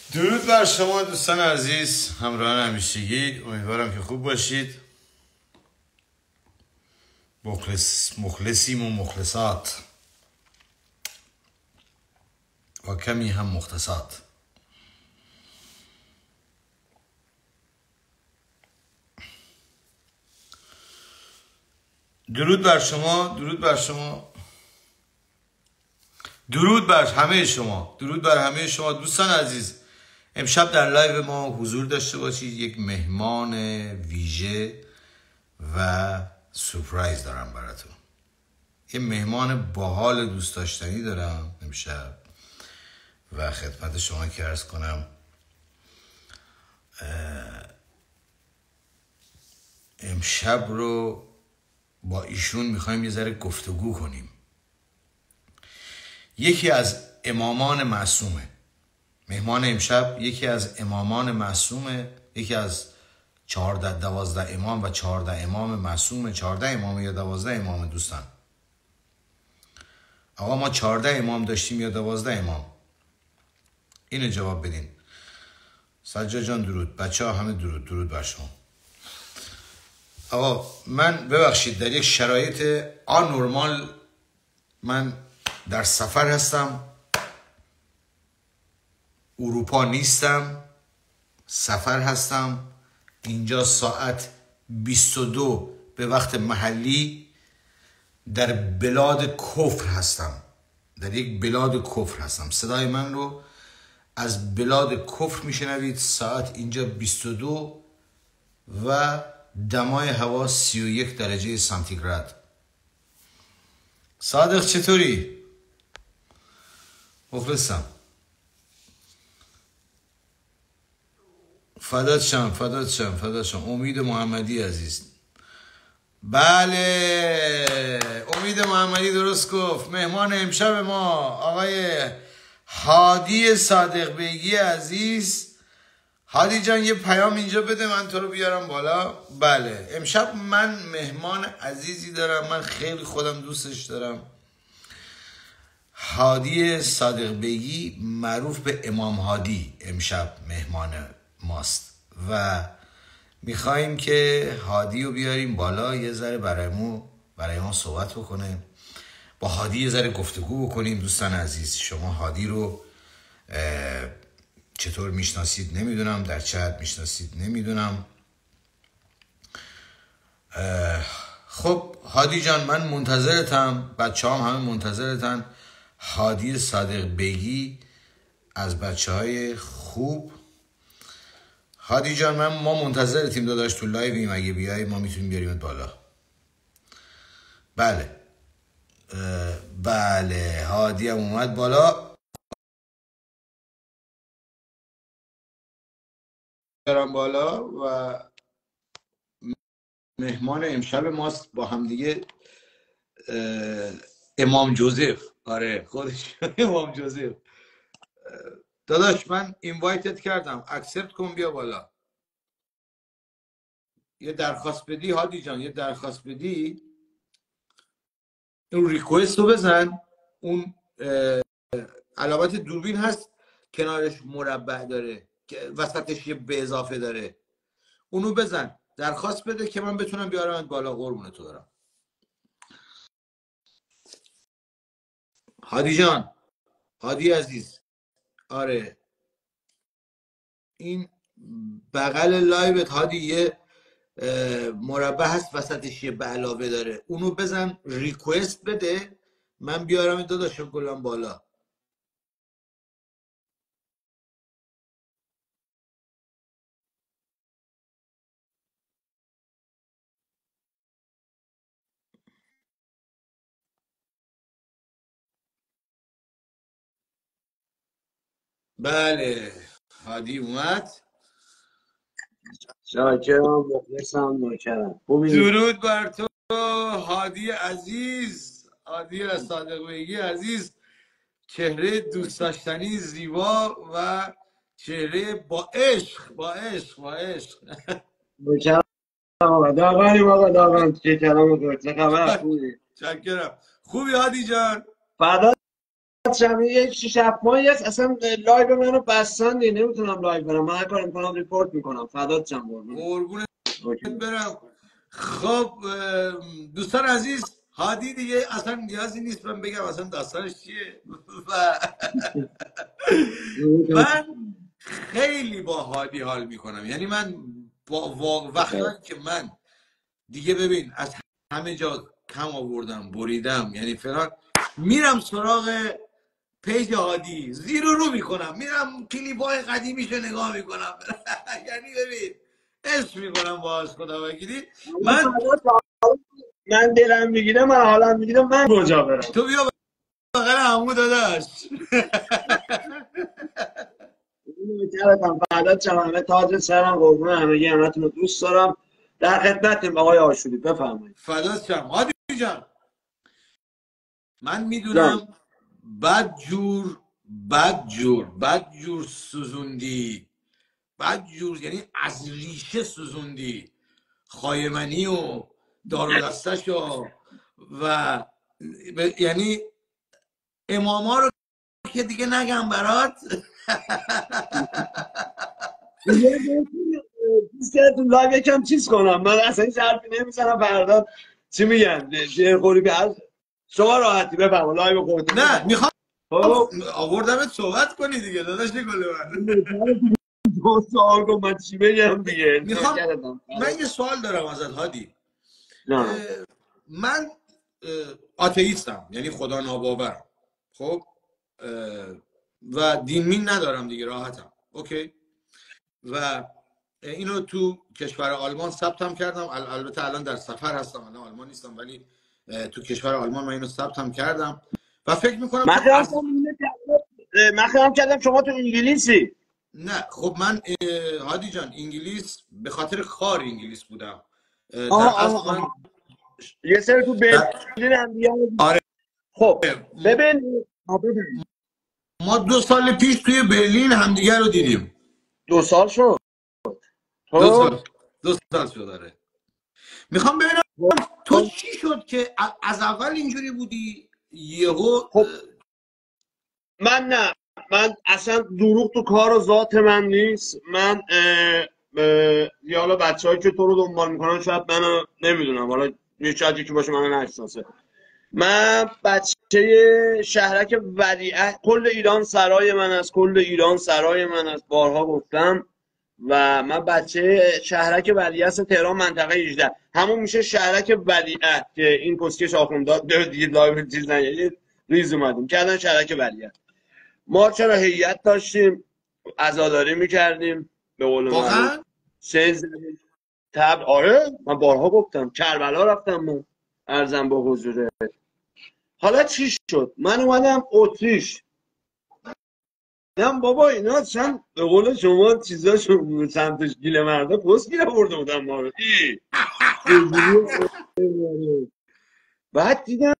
درود بر شما دوستان عزیز، همراهان همیشگی. امیدوارم که خوب باشید. مخلصیم و مخلصات و کمی هم مختصات. درود بر شما، درود بر شما، درود بر همه شما، درود بر همه شما دوستان عزیز. امشب در لایو ما حضور داشته باشید. یک مهمان ویژه و سورپرایز دارم براتون. یه مهمان باحال دوست داشتنی دارم امشب و خدمت شما که عرض کنم امشب رو با ایشون میخوایم یه ذره گفتگو کنیم. یکی از امامان معصومه مهمان امشب، یکی از امامان معصومه، یکی از 12 امام و 14 امام معصومه. 14 امام یا 12 امام دوستان؟ آقا ما 14 امام داشتیم یا 12 امام؟ اینو جواب بدین. سجاد جان درود، بچه ها همه درود، درود بر شما. آقا من ببخشید در یک شرایط آنورمال من در سفر هستم، اروپا نیستم، سفر هستم. اینجا ساعت 22 به وقت محلی در بلاد کفر هستم، در یک بلاد کفر هستم. صدای من رو از بلاد کفر میشنوید. ساعت اینجا 22 و دمای هوا 31 درجه سانتیگراد. صادق چطوری؟ مخلصم. فدات شم، فدات شم، فدات شم. امید محمدی عزیز. بله امید محمدی درست گفت. مهمان امشب ما آقای هادی صادق بیگی عزیز. هادی جان یه پیام اینجا بده من تو رو بیارم بالا. بله امشب من مهمان عزیزی دارم، من خیلی خودم دوستش دارم. هادی صادق بیگی معروف به امام هادی امشب مهمان ماست و میخواییم که هادی رو بیاریم بالا یه ذره برای ما صحبت بکنه. با هادی یه ذره گفتگو بکنیم. دوستان عزیز شما هادی رو چطور میشناسید نمیدونم، در چه حد میشناسید نمیدونم. خب هادی جان من منتظرتم، بچه هم همه منتظرتن. هادی صادق بیگی از بچه های خوب. هادی جان ما منتظرتیم داداش، تو لایویم، اگه بیایی ما میتونیم بیاریمت بالا. بله بله هادی هم اومد بالا. برم بالا و مهمان امشب ماست با هم دیگه امام جوزف. آره خودش امام جوزف. داداش من اینوایتت کردم، اکسپت کن بیا بالا. یه درخواست بدی هادی جان، یه درخواست بدی. اون ریکوست رو بزن، اون علامت دوربین هست کنارش مربع داره که وسطش یه به اضافه داره، اونو بزن درخواست بده که من بتونم بیارم بالا. قربونت تو دارم هادی جان، هادی عزیز. آره این بغل لایوت هادی یه مربع هست وسطش یه به علاوه داره، اونو بزن ریکوست بده من بیارم داداشم گلم بالا. بله هادی اومد. شاکرم، مخلصم، نوکرم. خوبی؟ درود بر تو هادی عزیز، هادی صادق بیگی عزیز. چهره دوست داشتنی زیبا و چهره با عشق، با عشق، با عشق. نوکرم آقا. داغانیم آقا، داغان. چه کلام گفت. چه خبر؟ خوبی؟ چکرم. خوبی هادی جان؟ فدا شبیه یک 6-7 ماهی هست اصلا لایو منو بستن دیگه نمیتونم لایو برم. من هر کار میکنم ریپورت میکنم. فدات شم قربونت. قربونت برم. خب دوستان عزیز، هادی دیگه اصلا نیازی نیست من بگم اصلا داستانش چیه. و من خیلی با هادی حال میکنم. یعنی من با وقتا که من دیگه ببین از همه جا کم آوردم بریدم، یعنی فلان، میرم سراغ پیج هادی، زیر و رو میکنم، میرم کلیپای قدیمیشو نگاه میکنم. یعنی ببین عشق میکنم باز، خدا وکیلی. من دلم میگیره، من حالم میگیره، من کجا برم؟ تو بیا بغل عمو داداش. فدات شم. همه تاج سرم قربون همگی، همتون رو دوست دارم. در خدمتیم آقای آشوری، بفرمایید. فدات شم هادی جان. من جان میدونم بد جور سوزوندی، بد جور، یعنی از ریشه سوزوندی خایمنی و دار و دستشو و یعنی اماما رو که دیگه نگم برات. دوست کردتون لایو یکم چیز کنم، من اصلا این حرفی نمیزنم. فردا چی میگن خوری به شما راحتی بفهم لایو خودتون. نه میخوام خب آوردمت صحبت کنی دیگه داداش گل من. دو سوال کن من چی بگم دیگه. میخوام من یه سوال دارم ازت هادی. نه من آتئیستم، یعنی خدا ناباورم. خب و دین مین ندارم دیگه، راحتم. اوکی. و اینو تو کشور آلمان ثبتم کردم. البته الان در سفر هستم، الان آلمان نیستم، ولی تو کشور آلمان من اینو ثبتم کردم و فکر میکنم من تو خیالم کردم شما تو انگلیسی. نه خب من هادی جان انگلیس به خاطر کار انگلیس بودم. در آها اصل آها من آها. یه سری تو برلین هم دیگه. آره خب ببین ما 2 سال پیش توی برلین همدیگه رو دیدیم. 2 سال شد. دو خب سال 2 سال شد. داره میخوام ببینم تو چی شد که از اول اینجوری بودی یهو. خب نه من اصلا دروغ تو کار و ذات من نیست. من یا حالا بچه‌هایی که تو رو دنبال میکنن شاید منو نمیدونم، حالا شاید یکی باشه منو نشناسه. من بچه شهرک ولیعهد، کل ایران سرای من است، کل ایران سرای من است، بارها گفتم. و من بچه شهرک ولیعهد تهران منطقه 18، همون میشه شهرک ولیعهد که این کسکش آخونداد دیگه لایو چیز نگید ریز اومدیم کردن شهرک ولیعهد. ما چرا هیئت داشتیم، عزاداری میکردیم به قول معروف، واقعا سیل زدیم، تبل. آره من بارها گفتم کربلا رفتم من، ارزم به حضوره. حالا چی شد؟ من اومدم اتریش، دیدم بابا اینا چند به قول شما چیزاشون سمتش گیل مرده پست گیره برده بودن ما رو. بعد دیدم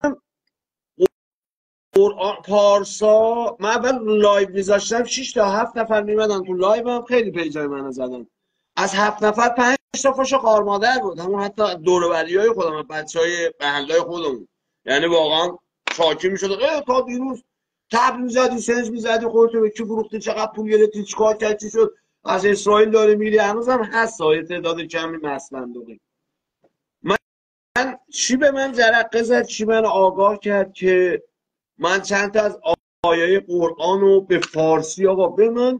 قرآن پارسا، من اول لایو میذاشتم 6 تا 7 نفر میمدن تو لایو، هم خیلی پیجای منو زدن. از 7 نفر 5 تا فاش خار مادر بود، همون حتی دور و بریای خودم، بچهای محلای خودمون. یعنی واقعا شاکی میشد تا دیروز تبل میزدی، سنج میزدی، خودتو به کی فروختی، چقدر پول گرفتی، چیکار کردی، چی شد، از اسرائیل داره میری. هنوزم هست تعداد کمی مسلندقی. من چی به من جرقه زد، چی من آگاه کرد که من چند تا از آیه قرآن رو به فارسی آقا به من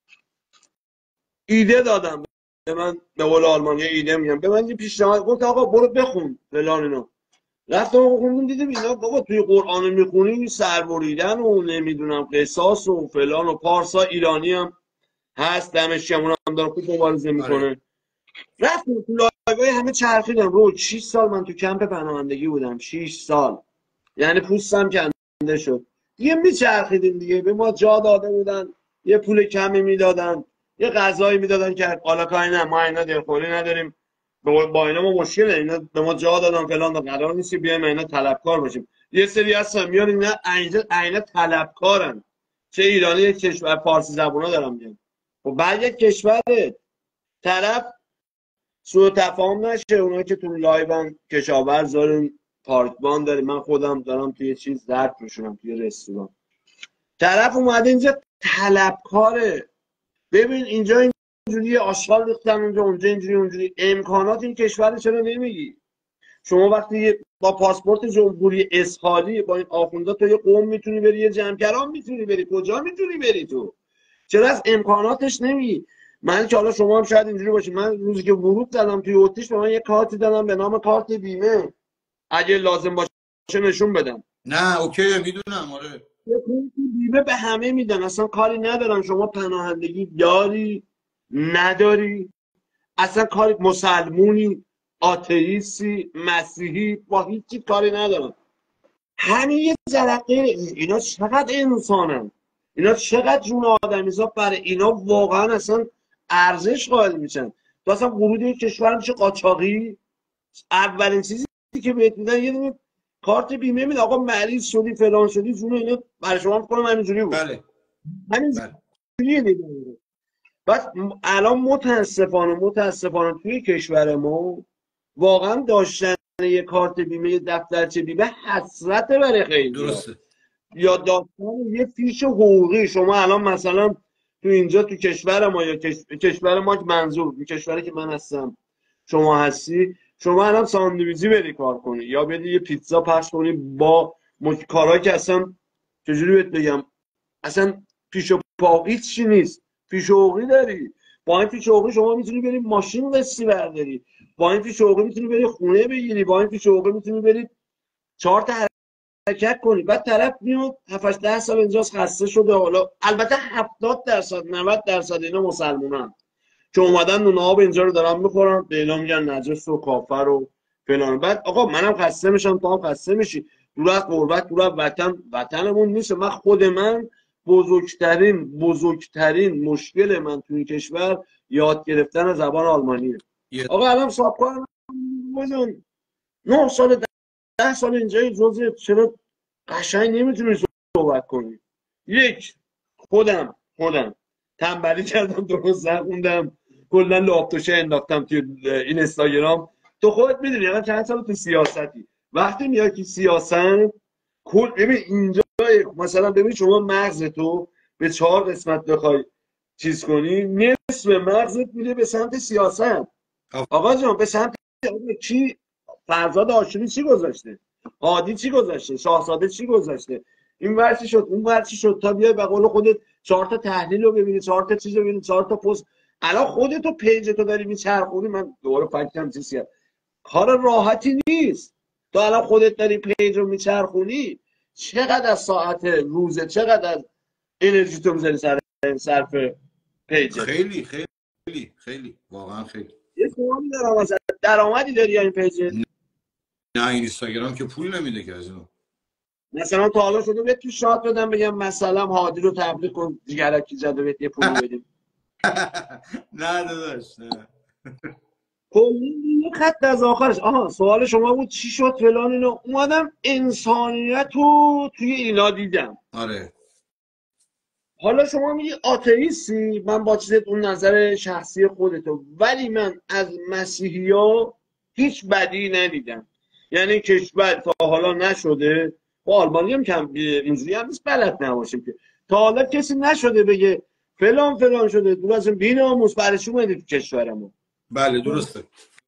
ایده دادم. به من به قول آلمانی ایده میگم، به من یه پیشنهاد گفت آقا برو بخون فلان اینا. رفتم خوندم دیدم اینا بابا توی قرآن میخونی سربریدن و نمیدونم قصاص و فلان و پارسا ایرانی هم هست، دمش گرم هم داره خوب مبارزه میکنه. رفتم تو لایوهای همه چرخیدم. رو 6 سال من تو کمپ پناهندگی بودم، 6 سال، یعنی پوستم کنده شد. یه میچرخیدیم دیگه، به ما جا داده بودن، یه پول کمی میدادن، یه غذایی میدادن که حالا کاری نه ما اینا دلخوری نداریم، با اینا ما مشکل اینا به ما جا دادن فلان، قرار نیست بیایم اینا طلبکار باشیم. یه سری هستن میان اینا طلبکارن، چه ایرانی یک کشور فارسی زبونا دارم میگم. خب بعد یک کشوره طرف سوء تفاهم نشه، اونایی که تو لایون کشاورز داریم پارکبان داریم، من خودم دارم توی چیز ظرف میشونم توی رستوران. طرف اومده اینجا طلبکاره. ببین اینجا اینجوری آشغال ریختن، اونجا اینجوری اونجوری. امکانات این کشور چرا نمیگی؟ شما وقتی با پاسپورت جمهوری اسحالی با این آخوندا تو یه قوم میتونی بری، یه جمکران میتونی بری، کجا میتونی بری تو؟ چرا از امکاناتش نمیگی؟ من که حالا شما هم شاید اینجوری باشید، من روزی که ورود زدم توی اتریش به من یه کارتی دادم به نام کارت بیمه، اگه لازم باشه نشون بدم. نه اوکی میدونم. آره بیمه به همه میدن، اصلا کاری ندارن شما پناهندگی داری نداری، اصلا کاری مسلمونی آتئیستی مسیحی با هیچی کاری ندارن. همین یه جرقه. اینا چقدر انسانن، اینا چقدر جون آدمیزاد، برای اینا واقعا اصلا ارزش قائل میشن. تو اصلا ورود این کشور میشه قاچاقی. اولین چیزی که بهت میدن یه دونه کارت بیمه میده، آقا مریض شدی فلان شدی جون اینا برای شما میکنم. همینجوری بود. بله همین بله. بس الان متاسفانه توی کشور ما واقعا داشتن یه کارت بیمه، یه دفترچه بیمه حسرت برای خیلی. درسته. یا داشتن یه فیش حقوقی. شما الان مثلا تو اینجا تو کشور ما، یا کشور ما که منظور این کشوری که من هستم شما هستی، شما الان ساندویچی بری کار کنی یا بری یه پیتزا پخش کنی با کارهایی که اصلا چجوری بهت بگم، اصلا پیش و پا هیچی نیست. پیش و حقوقی داری. با این پیش و حقوقی شما میتونی بری ماشین قسطی برداری، با این پیش و حقوقی میتونی بری خونه بگیری، با این پیش و حقوقی میتونی بری 4 تا حرکت کنی. بعد طرف میاد 7 10 سال اینجاست خسته شده. حالا البته 70% 90% اینا مسلمانن که اومدن نون آب اینجا رو دارن میخورن، به اینا میگن نجس و کافر و فلان. بعد آقا منم خسته میشم، تو هم خسته میشی. دور از قربت، دور از وطنمون نیست. من بزرگترین مشکل من تو این کشور یاد گرفتن زبان آلمانیه. آقا الان صاحب 9 سال 10 سال اینجا جزء، چرا قشنگ نمیتونی صحبت کنی؟ یک خودم تنبلی کردم، درست نخوندم، کلا لاپتوشه انداختم توی این اینستاگرام. تو خودت میدونی الان چند سال تو سیاستی، وقتی میای که سیاست ببین اینجا مثلا ببین شما مغزتو به 4 قسمت بخوای چیز کنی، نصف مغزت میره به سمت سیاست. آقا جان به سمت کی؟ فرزاد هاشمی چی گذاشته؟ هادی چی گذاشته؟ شاهزاده چی گذاشته؟ این ورچی شد اون ورچی شد، تا بیای به قول خودت 4 تا تحلیل رو ببینی، 4 تا چیز رو ببینی، 4 تا پست. الان خودتو پیجتو داری میچرخونی. من دوباره فکرم چیزیه، کار راحتی نیست. تو الان خودت داری پیج رو میچرخونی، چقدر از ساعت روزه، چقدر از انرژی تو میذاری صرف پیج؟ خیلی واقعا خیلی. یه سوالی دارم، مثلا درآمدی داری یا این پیج؟ نه اینستاگرام که پول نمیده که از اینو. مثلا تا حالا شده بهت پیشنهاد بدم بگم مثلا هادی رو تبلیغ کن، جیگرکی زده بهت یه پول بدیم؟ نه داداش نه. کلی یه خط از آخرش. آها سوال شما بود چی شد فلان اینو. اومدم انسانیت رو توی اینا دیدم. آره حالا شما میگی آتئیستی، من با چیزت اون نظر شخصی خودتو، ولی من از مسیحی ها هیچ بدی ندیدم. یعنی کشور تا حالا نشده، با آلمانی هم کم اینجوری هم نیست بلد نباشیم که، تا حالا کسی نشده بگه فلان فلان شده. دور از بی‌ناموس برای چی اومدی تو کشورمون؟ بله درسته.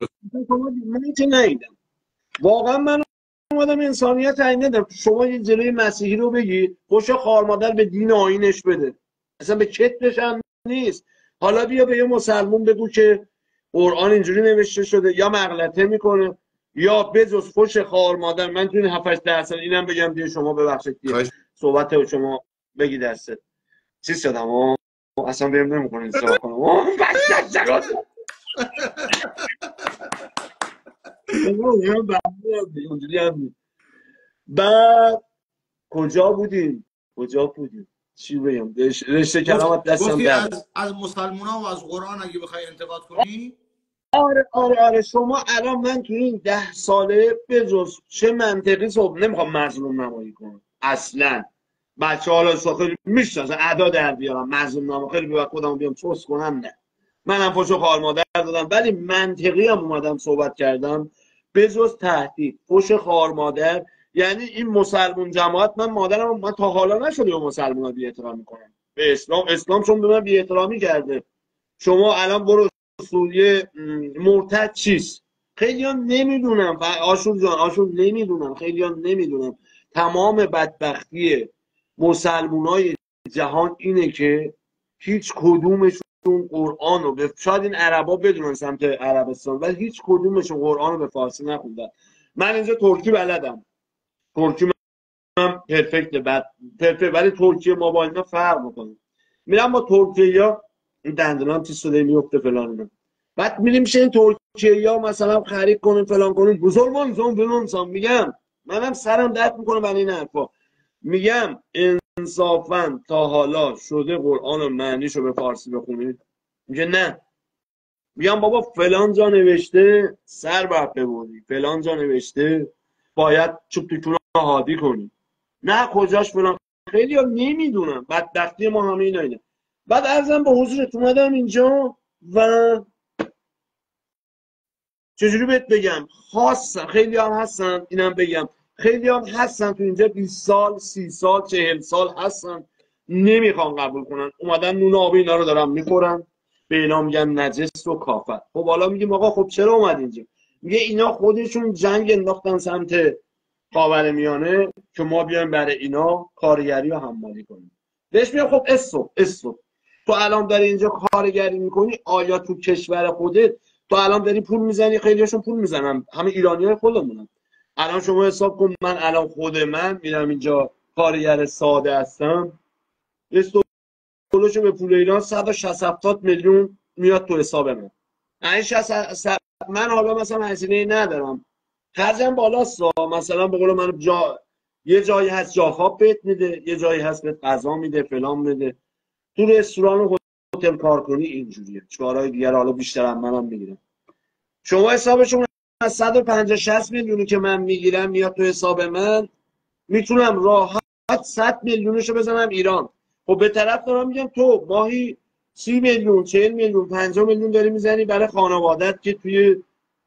من که ندیدم. واقعا من اومدم انسانیت تعیین ندم. شما یه جلوی مسیحی رو بگی خوش خار مادر به دین آیینش بده، اصلا به کتبش هم نیست. حالا بیا به یه مسلمون بگو که قرآن اینجوری نوشته شده، یا مغلطه میکنه یا بجز خوش خار مادر. من تو این 7 10 سال اینم بگم دیگه شما ببخشید دیگه صحبت شما بگی دسته چیز شدم اصلا بهم نمیکنین صحبت کنم. بعد کجا بودیم چی بگم، رشته کلامت دستم درد. از مسلمان ها و از قرآن اگه بخوای انتقاد کنی. آره شما الان من تو این 10 ساله بجز چه منطقی صحبت نمیخوام مظلوم نمایی کنم اصلا. بچه حالا خیلی میشناسن ادا در بیارم مظلوم نمایی، خیلی به خودم بیام چوس کنم، نه منم فوشو خار مادر دادم، ولی منطقی هم اومدم صحبت کردم. بجز تهدید، فحش خوار مادر. یعنی این مسلمون جماعت، من تا حالا نشده به مسلمان ها بی احترامی کنم، به اسلام چون به من بی احترامی کرده. شما الان برو سوریه، مرتد چیست؟ خیلی ها نمیدونم. آشور جان، آشور نمیدونم، خیلی ها نمیدونم. تمام بدبختی مسلمون های جهان اینه که هیچ کدومشون قرآن رو شاید این عربا بدونن سمت عربستان، ولی هیچ کدومشون قرآن رو به فارسی نخوندن. من اینجا ترکی بلدم، ترکی من پرفکت، ولی ترکیه ما با اینا فرق میکنه. میرم با ترکیه ها دندونام چیز شده میفته فلان اینا، بعد میریم میشه این ترکیه ها مثلا خرید کنیم فلان کنیم، بزرگان زون بنونسان. میگم منم سرم درد میکنه برای این حرفا. میگم انصافا تا حالا شده قرآن و معنیشو به فارسی بخونید؟ میگه نه. میگم بابا فلان جا نوشته سر باید ببری، فلان جا نوشته باید چوب تکونه هادی کنی، نه کجاش فلان. خیلی ها نمیدونم، بدبختی ما همه اینا اینه. بعد ارزم به حضورت اومدم اینجا و چجوری بهت بگم، خاصم خیلی هم هستن، اینم بگم خیلی هم هستن تو اینجا 20 سال 30 سال 40 سال هستن نمیخوان قبول کنن، اومدن نون آب اینا رو دارن میخورن، به اینا میگن نجس و کافر. خب حالا میگیم آقا خب چرا اومد اینجا؟ میگه اینا خودشون جنگ انداختن سمت خاورمیانه که ما بیایم برای اینا کارگری و حمالی کنیم. بهش میگم خب استوب تو الان داری اینجا کارگری میکنی، آیا تو کشور خودت تو الان داری پول میزنی؟ خیلیشون پول میزنن، همه ایرانیای خودمونن. الان شما حساب کن، من الان خود من میرم اینجا کارگر ساده هستم، استوبلوشو به پول ایران 160 میلیون میاد تو حساب من. من حالا مثلا هزینه ندارم، خرجم بالاست، مثلا به قول من یه جایی هست جا خواب بهت میده، یه جایی هست بهت غذا میده، فلان میده. تو رستوران و هتل کار کنی اینجوریه، چهارهای دیگر حالا بیشتر هم منم میگیرم. شما حسابشون از 150 60 میلیونی که من میگیرم میاد تو حساب من، میتونم راحت 100 میلیونشو بزنم ایران. خب به طرف دارم میگم تو ماهی 30 میلیون 40 میلیون 50 میلیون داری میزنی برای خانوادت که توی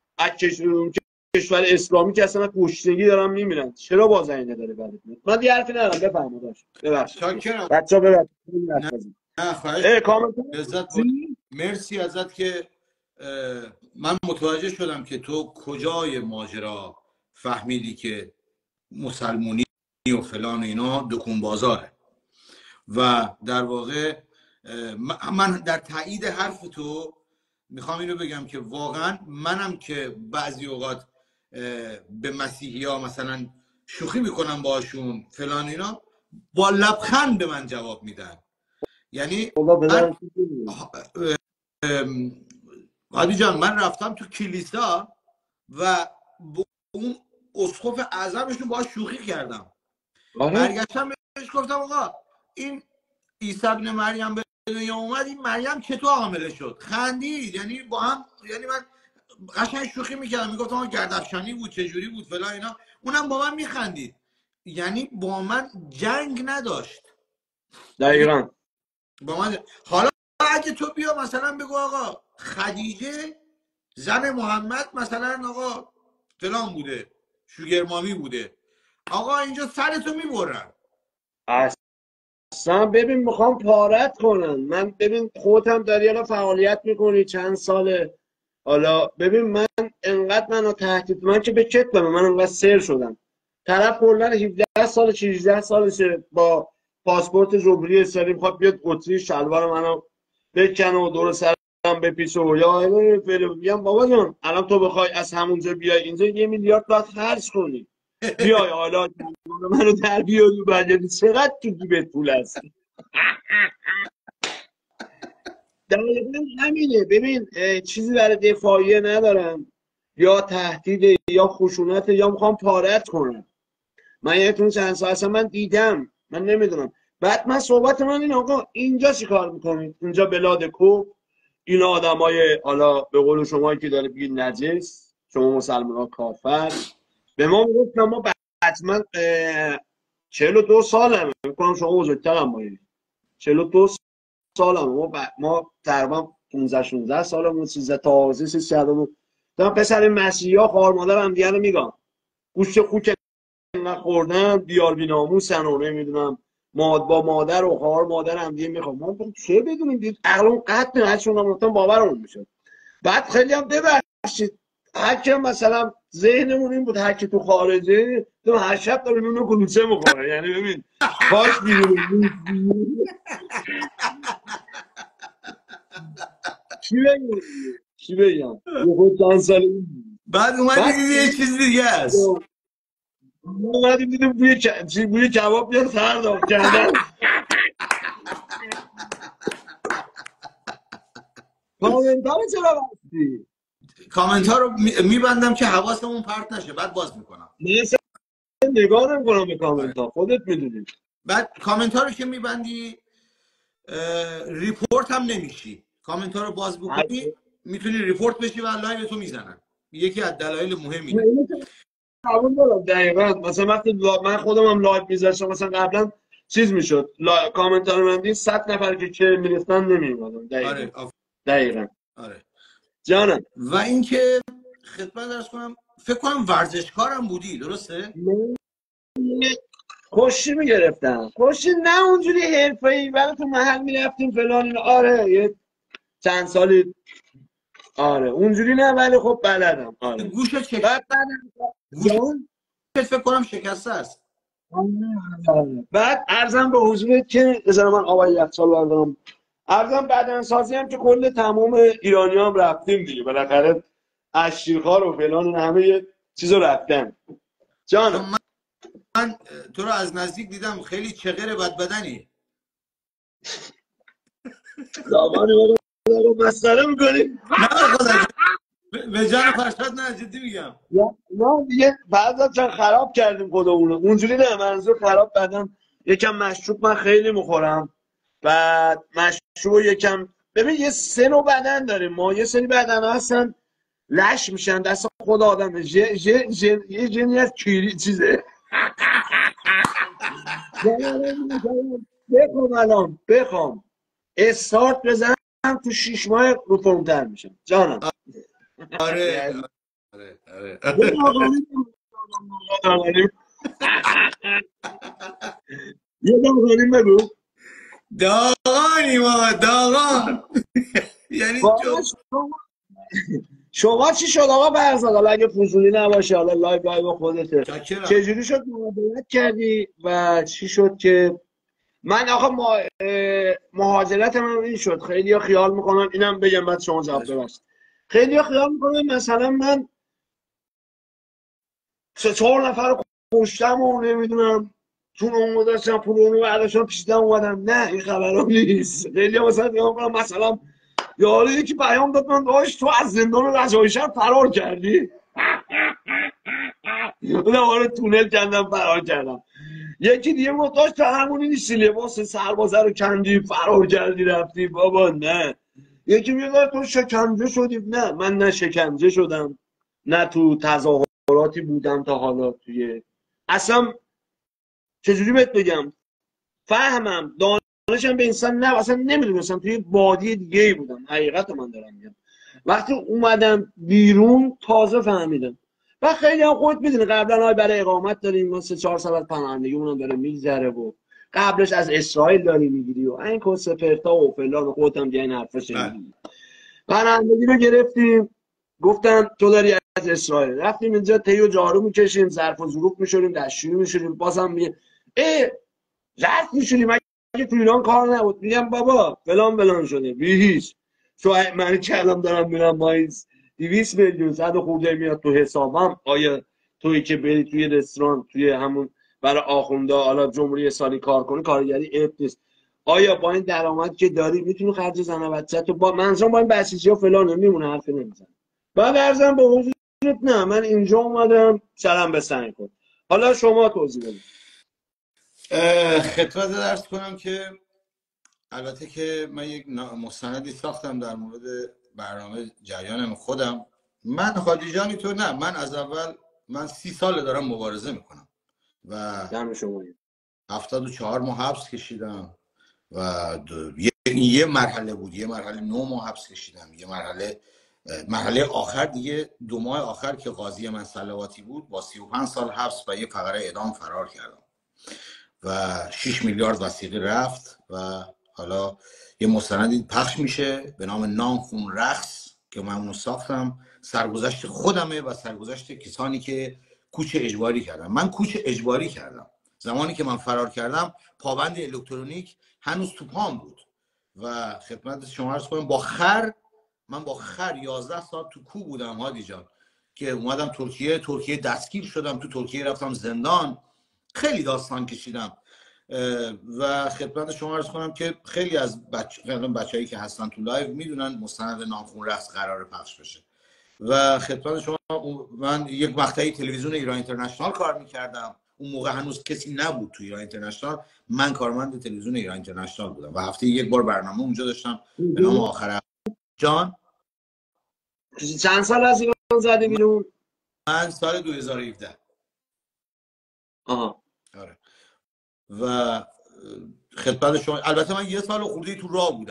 کشور اسلامی که اصلا کشتگی دارن میمیرن، چرا باز این نداره برات؟ من دیگه حرفی ندارم، بفرمایید. ببخشید بچه‌ها، ببخشید. نه خواهش مرسی ازت که من متوجه شدم که تو کجای ماجرا فهمیدی که مسلمونی و فلان اینا دکون بازاره. و در واقع من در تایید حرف تو میخوام اینو بگم که واقعا منم که بعضی اوقات به مسیحی ها مثلا شوخی میکنم باشون فلان اینا، با لبخند به من جواب میدن. یعنی عادی جان من رفتم تو کلیسا و اون اسقف اعظمشون باهاش شوخی کردم. برگشتم بهش گفتم آقا این عیسی ابن مریم به دنیا اومد، این مریم چطور حامله شد؟ خندید. یعنی با هم، یعنی من قشنگ شوخی میکردم، میگفتم آقا گردافشانی بود چجوری بود فلان اینا، اونم با من میخندید. یعنی با من جنگ نداشت. دقیقاً با من. حالا اگه تو بیا مثلا بگو آقا خدیجه زن محمد مثلا آقا فلان بوده، شوگرمامی بوده، آقا اینجا سرتو میبرن. اصلا ببین میخوام پارت کنن. من ببین خودم داری الان فعالیت میکنی چند ساله، حالا ببین من انقدر منو تهدید، من که به کتبم، من انقدر سر شدم. طرف کلا 17 سال 18 سالشه با پاسپورت جبری اسرائیل میخواد بیاد قطری شلوار منو بکنه و دور سرم بپیچه و یا میگم بابا جان الان تو بخوای از همونجا بیای اینجا 1 میلیارد باید خرج کنی، بیای حالا منو در بیاری بعد چقدر تو جیبت پول هست. دقیقاً همینه. ببین چیزی برای دفاعیه ندارم، یا تهدید یا خشونت یا میخوام پارت کنم. من یکتون چند سال اصلا من دیدم، من نمیدونم. بعد من صحبت من این آقا اینجا چی کار میکنید؟ اینجا بلاد کو، اینا آدمای حالا به قول شما که داره بگید نجس، شما مسلمان ها کافر. به ما میگفتن ما حتما 42 سالمه، میکنم شما بزرگترم مایی 42 سالمه، ما تقریبا 15 16 سالمون 13 تازه 13 تا پسر مسیحا خوار مادر هم دیگه رو میگم گوشت خوک خوردن بیار بی‌ناموسن و نمیدونم با مادر و خوار مادر هم دیگه میخوام ما چه بدونیم دید عقلمون قطع نه چون گفتم باورمون میشه. بعد خیلی هم ببخشید هر کی مثلا ذهنمون این بود هر کی تو خارجه تو هر شب داره نون و کلوچه میخوره، یعنی ببین کاش بیرون چی بگم یه خود چند ساله بعد اومدی دیدی یه چیز دیگه است. اومدیم دیدیم بوی کباب بیاد سر داغ کردن. کامنت ها رو چرا بستی؟ کامنت ها رو میبندم که حواسمون پرت نشه، بعد باز میکنم. مثلا نگاه نمی‌کنم به کامنت ها، خودت میدونی. بعد کامنت ها رو که میبندی ریپورت هم نمیشی. کامنت ها رو باز بکنی میتونی ریپورت بشی و لایو تو میزنن. یکی از دلایل مهمی قبول دارم دقیقاً. مثلا وقتی من خودم هم لایو میذاشتم مثلا قبلا چیز میشد کامنت ها رو بندی 100 نفر که میرفتن نمیومدن. دقیقاً دقیقاً. آره جانم. و اینکه خدمت درس کنم فکر کنم ورزشکارم بودی، درسته؟ کشی میگرفتم. کشی نه اونجوری حرفه‌ای ولی تو محل میرفتیم فلان اینا. آره یه چند سالی آره اونجوری نه ولی خب بلدم. آره گوشت جان فکر کنم شکسته است. بعد ارزم به حضورت که بذار من آبای یخچال بردارم. ارزم بدنسازی هم که کل تمام ایرانی هم رفتیم دیگه بالاخره از شیرخوار و فلان و همه چیز رو رفتن. جانم من تو رو از نزدیک دیدم خیلی چغر بدبدنی. دامانی رو مسئله میکنیم. نه خدا به جان فرشاد نه جدی میگم. نه دیگه بعضا چند خراب کردیم خودمونو اونجوری نه منظور خراب بدن. یکم مشروب من خیلی میخورم. بعد مشروب یکم ببین یه سه نوع بدن داریم ما. یه سری بدن ها هستن لش میشن دست خود آدمه یه جنی از کیری چیزه. بخوام الان بخوام استارت بزنم تو 6 ماه رو فرمتر میشم. جانم آره آره آره یه داغانیم بگو. داغانی ما داغان یعنی شما چی شد آقا برزاد؟ حالا اگه فضولی نباشه حالا لایو خودته چجوری شد مهاجرت کردی و چی شد که من آقا مهاجرت من این شد. خیلی ها خیال میکنن اینم بگم بعد شما جواب ببخشید. خیلی ها خیال میکنن مثلا من 3-4 نفر رو کشتم و نمیدونم چون اون داشتم پول اونو برداشتم پیشیدم اومدم. نه این خبرها نیست. خیلی ها مثلا خیال میکنن مثلا یاری یکی پیام داد من داشت تو از زندان رجایی شهر فرار کردی. دوباره تونل کندم فرار کردم. یکی دیگه گفت داشت تو همونی نیستی لباس سربازه رو کندی فرار کردی رفتی. بابا نه. یکی میگه تو شکنجه شدی. نه من نه شکنجه شدم نه تو تظاهراتی بودم تا حالا. توی اصلا چجوری بهت بگم فهمم دانشم به انسان نه اصلا نمیدونستم. توی بادی دیگه ای بودم. حقیقت من دارم میگم. وقتی اومدم بیرون تازه فهمیدم. و خیلی هم خودت میدونی قبلا های برای اقامت داریم ما 3-4 سال از پناهندگی اونم داره میگذره و قبلش از اسرائیل داری میگیری و این کس پرتا و فلان. خودت هم دیگه این حرفا شنیدی. پناهندگی رو گرفتیم گفتن تو داری از اسرائیل. رفتیم اینجا تیو جارو میکشیم ظرف و ظروف میشوریم دستشویی میشوریم. بازم میگه ظرف میشوریم اگه تو ایران کار نبود. میگم بابا فلان شده بی هیچ. تو من کلام دارم میرم مایز 200 میلیون 100 خورده میاد تو حسابم. آیا تویی که بری توی رستوران توی همون برای آخونده حالا جمهوری اسلامی کار کنی کارگری عیب نیست. آیا با این درآمد که داری میتونی خرج زن و بچه تو با منظورم با این بسیجی و فلان نمیمونه حرفی نمیزنه. بعد ارزم به حضورت نه من اینجا اومدم سلام به سنگ کن. حالا شما توضیح بدید. خدمت درس کنم که البته که من یک مستندی ساختم در مورد برنامه جریان خودم. من خادی جانی تو نه من از اول من 30 سال دارم مبارزه میکنم و 74 ماه حبس کشیدم و یه مرحله بود. یه مرحله 9 ماه حبس کشیدم. یه مرحله مرحله آخر دیگه 2 ماه آخر که قاضی من صلواتی بود با 35 سال حبس و یه فقره اعدام فرار کردم و 6 میلیارد وثیقه رفت و حالا یه مستندی پخش میشه به نام نان خون رقص که من اونو ساختم. سرگذشت خودمه و سرگذشت کسانی که کوچ اجباری کردم. من کوچ اجباری کردم. زمانی که من فرار کردم پابند الکترونیک هنوز تو پام بود و خدمت شما عرض کنم من با خر 11 ساعت تو کو بودم هادی جان که اومدم ترکیه دستگیر شدم، تو ترکیه رفتم زندان، خیلی داستان کشیدم و خدمت شما عرض کنم که خیلی از بچه‌هایی که هستن تو لایو میدونن مستند نامخون رقص قرار پخش بشه و خدمت شما من یک مقطعی تلویزیون ایران اینترنشنال کار میکردم. اون موقع هنوز کسی نبود تو ایران اینترنشنال، من کارمند تلویزیون ایران اینترنشنال بودم و هفته یک بار برنامه اونجا داشتم به نام آخر جان. چند سال از ایران زدی بیرون؟ من سال 2017. آها. آره. و خدمت شما البته من یه سال خورده تو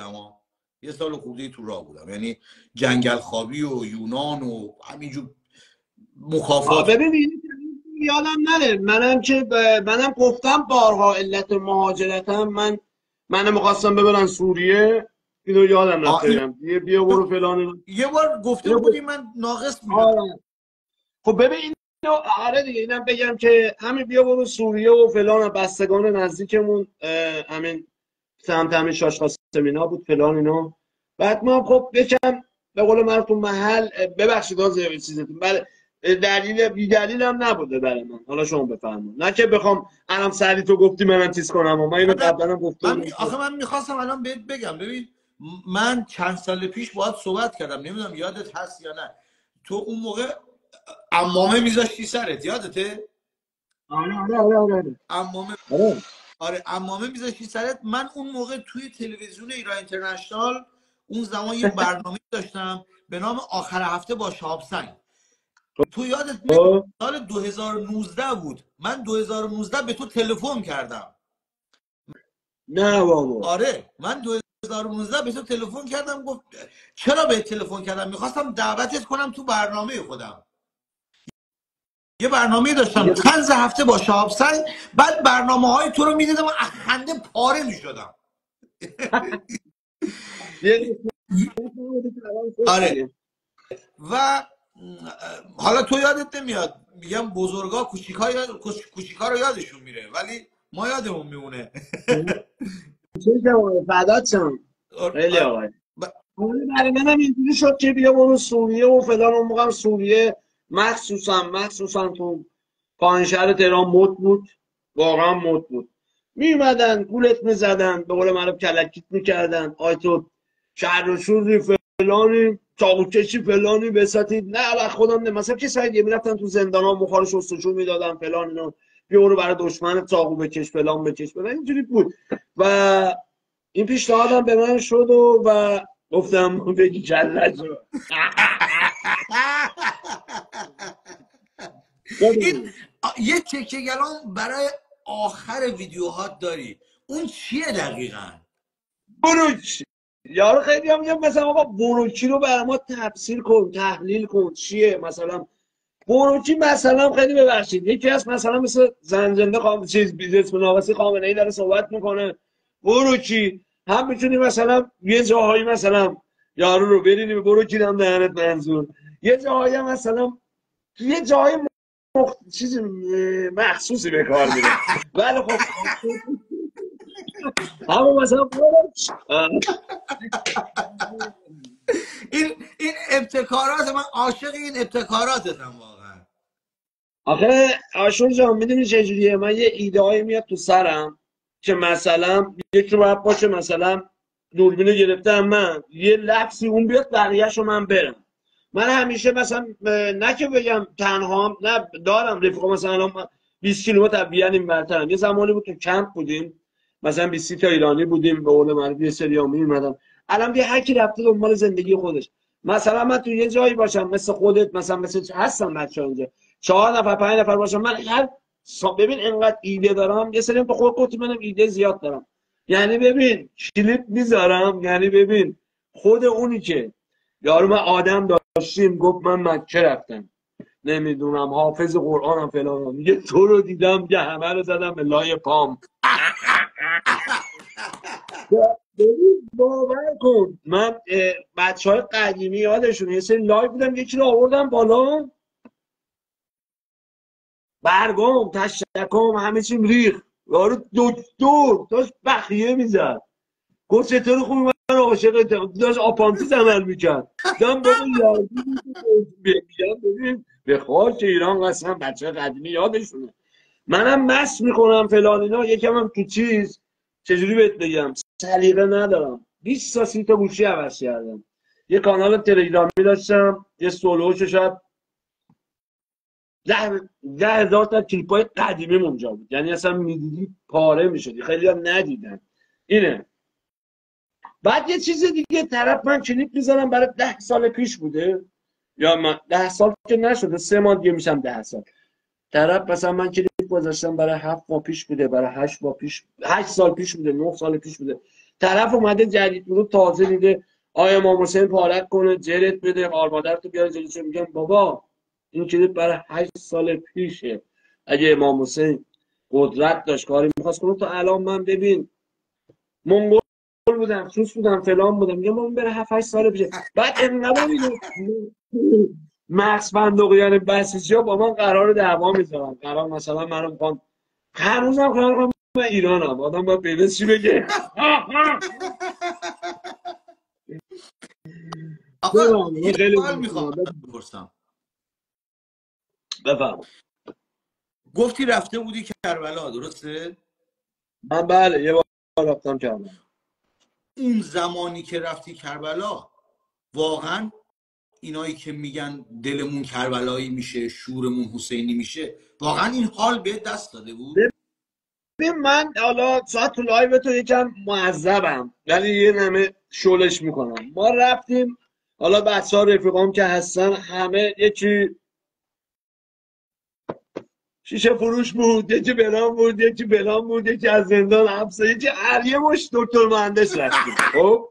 راه بودم یعنی جنگل خوابی و یونان و همینجور مخافات. ببین یادم نره منم گفتم بارها علت مهاجرتم منم می‌خواستم ببرن سوریه، اینو یادم رفت بیا برو فلان. یه بار گفته بودی من ناقص میگم. خب ببین آره دیگه اینم بگم که همین بیا برو سوریه و فلان، بستگان نزدیکمون همین سمت همین شاش قاسمینا بود فلان اینا. بعد ما خب بکن به قول من تو محل ببخشید از چیزتون بله بی دلیل هم نبوده برای من. حالا شما بفرمایید، نه که بخوام الان سری تو گفتی منم چیز کنم و من اینو قبلا هم گفتم. آخه من میخواستم الان بهت بگم ببین من چند سال پیش باهات صحبت کردم، نمیدونم یادت هست یا نه، تو اون موقع عمامه میذاشتی سرت، یادته؟ آره عمامه میذاشتی سرت. من اون موقع توی تلویزیون ایران اینترنشنال اون زمان یه برنامه داشتم به نام آخر هفته با شهاب سنگ. تو یادت میاد سال 2019 بود، من 2019 به تو تلفن کردم. نه بابا. آره من 2019 به تو تلفن کردم. گفت چرا به تلفن کردم؟ میخواستم دعوتت کنم تو برنامه خودم. یه برنامه داشتم طنز هفته با شهاب سنگ، بعد برنامه‌های تو رو میدیدم و از خنده پاره میشدم. آره و حالا تو یادت نمیاد، میگم بزرگا کوچیکا رو یادشون میره ولی ما یادمون میمونه. فدات شم خیلی آقای. برای منم اینجوری شد که بیا برو سوریه و فلان. اون موقع سوریه مخصوصا تو پایینشهر تهران مد بود، واقعا مد بود. میومدن گولت میزدن، به قول معروف کلکیت میکردن، آی تو شهر و شوری فلانی چاقوکشی فلانی بساتی. نه وقت خودم نه مثلا کسایی دیگه میرفتن تو زندان ها مخار شستشو میدادن فلان اینا، بیا برو برای دشمن چاقو بکش فلان اینجوری بود. و این پیشنهادم به من شد و گفتم بگی کلت رو. یه چکه گلان برای آخر ویدیوهات داری، اون چیه دقیقاً؟ بروچ. یارو خیلی هم میگم مثلا آقا بروچی رو برای ما تفسیر کن، تحلیل کن چیه. مثلا بروچی مثلا خیلی ببخشید یکی از مثلا مثل زنجنده اسم ناقصی خامنه‌ای داره صحبت میکنه، بروچی هم میتونی مثلا یه جاهایی مثلا یارو رو برینی به بروچی هم دهنت منظور، یه جاهایی مثلا یه جای چیز مخصوصی به کار میره. ولی خب همون مثلا این ابتکارات، من عاشق این ابتکاراتم واقعا. آخه آشور جان میدونی چجوریه؟ من یه ایده هایی میاد تو سرم که مثلا یکی باید باشه مثلا دوربینو گرفتم من یه لفظی اون بیاد بقیه‌شو من برم. من همیشه مثلا نه که بگم تنها، نه دارم رفیقا مثلا الان 20 کیلومتر بیان این برترم. یه زمانی بود تو کمپ بودیم مثلا 20 تا ایرانی بودیم، به قول معروف یه سری میومدن. الان بیا هر کی رفته دنبال زندگی خودش. مثلا من تو یه جایی باشم مثل خودت، مثلا مثل هستن بچه‌ها اینجا 4 نفر 5 نفر باشم، من هر ببین انقدر ایده دارم، یه سری تو خود گفتی منم ایده زیاد دارم. یعنی ببین کلیپ میذارم، یعنی ببین خود اونی که یارو من آدم داشتیم گفت من مکه رفتم نمیدونم حافظ قرآنم فلان، میگه تو رو دیدم که همه رو زدم به لای پام. ببین باور کن من بچه های قدیمی یادشون یه سری لایو بودم یکی رو آوردم بالا برگام تشکم همه چیم ریخ یارو دکتر داشت بخیه میزد گفت چطور خوبی من عاشقتم داشت آپانتیز عمل میکرد دم بابا یادی میگم ببین به خاک ایران قسم بچه قدیمی یادشونه منم مست میکنم فلان اینا یکم هم تو چیز چجوری بهت بگم سلیقه ندارم 20 تا 30 تا گوشی عوض کردم یه کانال تلگرامی داشتم یه سولوش شاید 10,000 تا کلیپای قدیمی اونجا بود یعنی اصلا میدیدی پاره میشدی خیلی هم ندیدن اینه. بعد یه چیز دیگه طرف من کلیپ میذارم برای 10 سال پیش بوده یا من 10 سال که نشده 3 ماه دیگه میشم 10 سال طرف مثلا من کلیپ گذاشتم برای 7 ماه پیش بوده برای 8 ماه پیش 8 سال پیش بوده 9 سال پیش بوده طرف اومده جدید رو تازه دیده آیا امام حسین پارک کنه جرت بده قار مادر تو بیاره جلوش میگم بابا این کلیپ برای 8 سال پیشه اگه امام حسین قدرت داشت کاری می‌خواست کنه تا الان من ببین منگول بودم سوس بودم فلان بودم میگم من بره 7 8 سال پیشه بعد انقدر مغز بندقیان بسیجی ها با من قرار دعوا میذارن قرار مثلا منو میخوان هنوزم قرار کنم من ایرانم آدم باید پیدا چی بگه آقا بفهم یه خیلی سوال میخوام بپرسم بفهم گفتی رفته بودی کربلا درسته؟ من بله یه بار رفتم کردم اون زمانی که رفتی کربلا واقعا اینایی که میگن دلمون کربلایی میشه شورمون حسینی میشه واقعا این حال به دست داده بود؟ ببین من حالا ساعت تو لایو تو یکم معذبم ولی یه نمه شلش میکنم ما رفتیم حالا بچه ها رفیقام که هستن همه یکی شیشه فروش بود یکی بلان بود یکی بلان بود یکی از زندان حبسه یکی یه مش دکتر مهندس رفتیم خب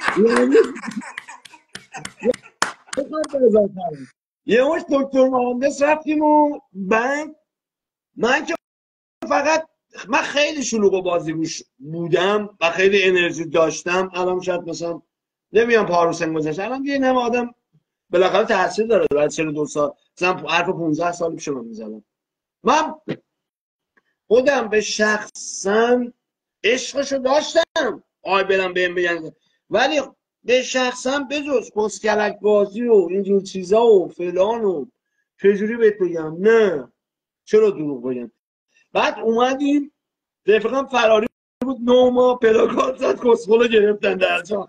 یه مش دکتر مهندس رفتیم و بعد من که فقط من خیلی شلوغ بازی بودم و خیلی انرژی داشتم الان شاید مثلا نمیام پاروسن گذاشت الان دیگه نم آدم بالاخره تاثیر داره بعد 42 سال مثلا حرف 15 سال پیش من میزنم من خودم به شخصا عشقشو داشتم آی برم بهم بگن ولی به شخصا بجز کسکلک بازی و اینجور چیزا و فلان و چجوری بهت بگم نه چرا دروغ بگم بعد اومدیم رفیقم فراری بود 9 ماه پلاکارد زد کسخلو گرفتن در جا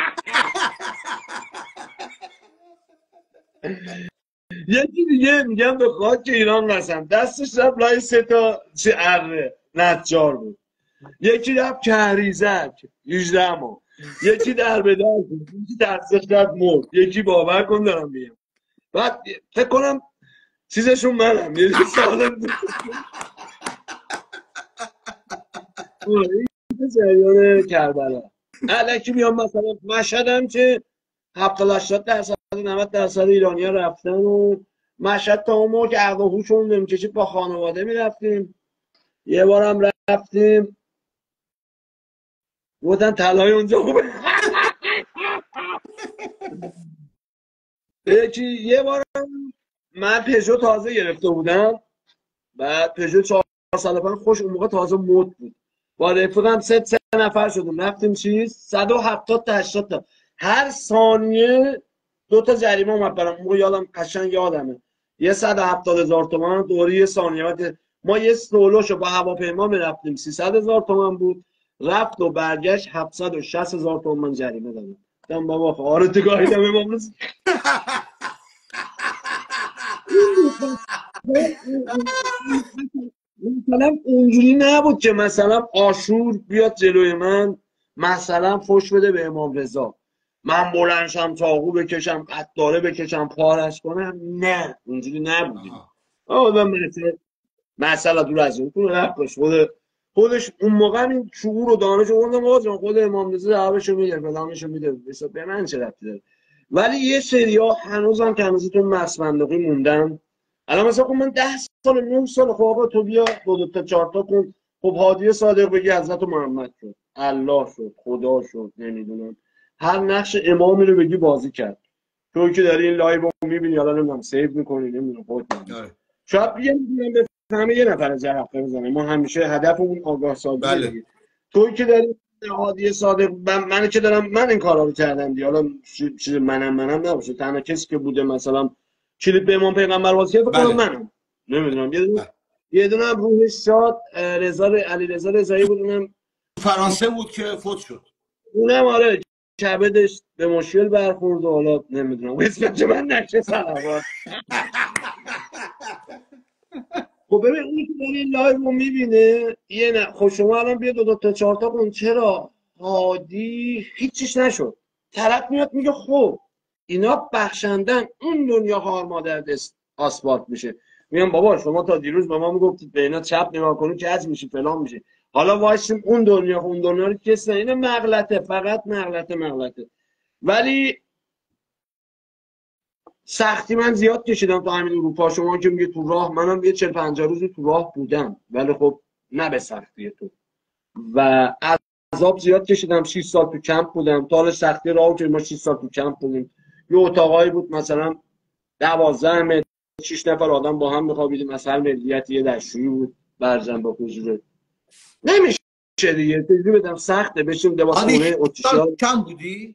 یکی دیگه میگم به خاک ایران قسم دستش رفت لای 3 تا چه اره نجار بود یکی رفت کهریزک 18 ماه یکی در به در بود یکی دستش رفت مرد یکی باور کن دارم میگم بعد فکر کنم چیزشون منم یه سالم جریان کربلا الکی میام مثلا مشهدم که 70-80% 90% ایرانی ها رفتن و مشهد تا اون موقع که عقل و هوشمون نمیکشید با خانواده میرفتیم یه بارم رفتیم گفتن طلای اونجا خوبه یه بارم من پژو تازه گرفته بودم بعد پژو 405 خوش اون موقع تازه مد بود با رفیقم 3 نفر شدیم رفتیم چیز 170 تا 80 تا هر ثانیه 2 تا جریمه اومد برام اون موقع یادم قشنگ یادمه یه 170,000 تومان دوری یه ثانیه بعد ما یه سولوشو با هواپیما میرفتیم 300,000 تومان بود رفت و برگشت 760,000 تومان جریمه دادم گفتم بابا خارت گاهیدم امام مثلا اونجوری نبود که مثلا آشور بیاد جلوی من مثلا فش بده به امام رضا من بلنشم چاقو بکشم قطاره بکشم پارش کنم نه اونجوری نبودیم آدم مثلا دور از اون رفتش خودش اون موقع این شعور و دانش آوردم آقا جان خود امام رضا جوابشو میده فلانشو میده به من چه ربطی داره ولی یه سریا هنوزم که هنوز تو مسمندقی موندن. الان مثلا خب من 10 سال 9 سال خب آقا تو بیا دو تا 4 تا کن. خب هادی صادق بگی حضرت محمد شد، الله شد، خدا شد، نمیدونم هر نقش امامی رو بگی بازی کرد. توی که داری این لایو رو میبینی حالا نمیدونم سیو میکنی نمیدونم خودت میدونی. شاید یه میدونم بفهمه یه نفر جرقه بزنه. ما همیشه هدفمون آگاه سازیه بله. دیگه. توی که داری هادی صادق من که دارم من این کارا رو کردم دیگه. حالا چیز منم نباشه، تنها کسی که بوده مثلا کلید به امام پیغمبر واسه فکر کنم بله. منم. نمیدونم بله. یه دونه هم روحش شاد علیرضا رضایی بود، اونم فرانسه بود که فوت شد. آره کبدش به مشکل برخورد و حالا نمیدونم اسمش من نشه صلوات. خب ببین اونی که داره این لایو رو میبینه یه خب شما الان بیا دو تا 4 تا کن. چرا هادی هیچیش نشد؟ طرف میاد میگه خب اینا بخشندن اون دنیا خار مادر آسفالت میشه. میگم بابا شما تا دیروز به ما میگفتید به اینا چپ نگاه کنید که از میشه فلان میشه. حالا وایسیم اون دنیا رو کس نه. اینا مغلطه، فقط مغلطه. ولی سختی من زیاد کشیدم تا همین اروپا. شما که میگه تو راه، منم یه 40-50 روزی تو راه بودم ولی خب نه به سختی تو. و عذاب زیاد کشیدم. 6 سال تو کمپ بودم. تا حال سختی راهو که ما 6 سال تو کمپ بودیم. یه اتاقایی بود مثلا 12 متر 6 نفر آدم با هم میخوابیدیم. از هر ملیت یه دستشویی بود برزن با حضور. نمیشه دیگه تجربه بدم سخته بشیم لباس هادی خونه اتریشی‌ها. کم بودی؟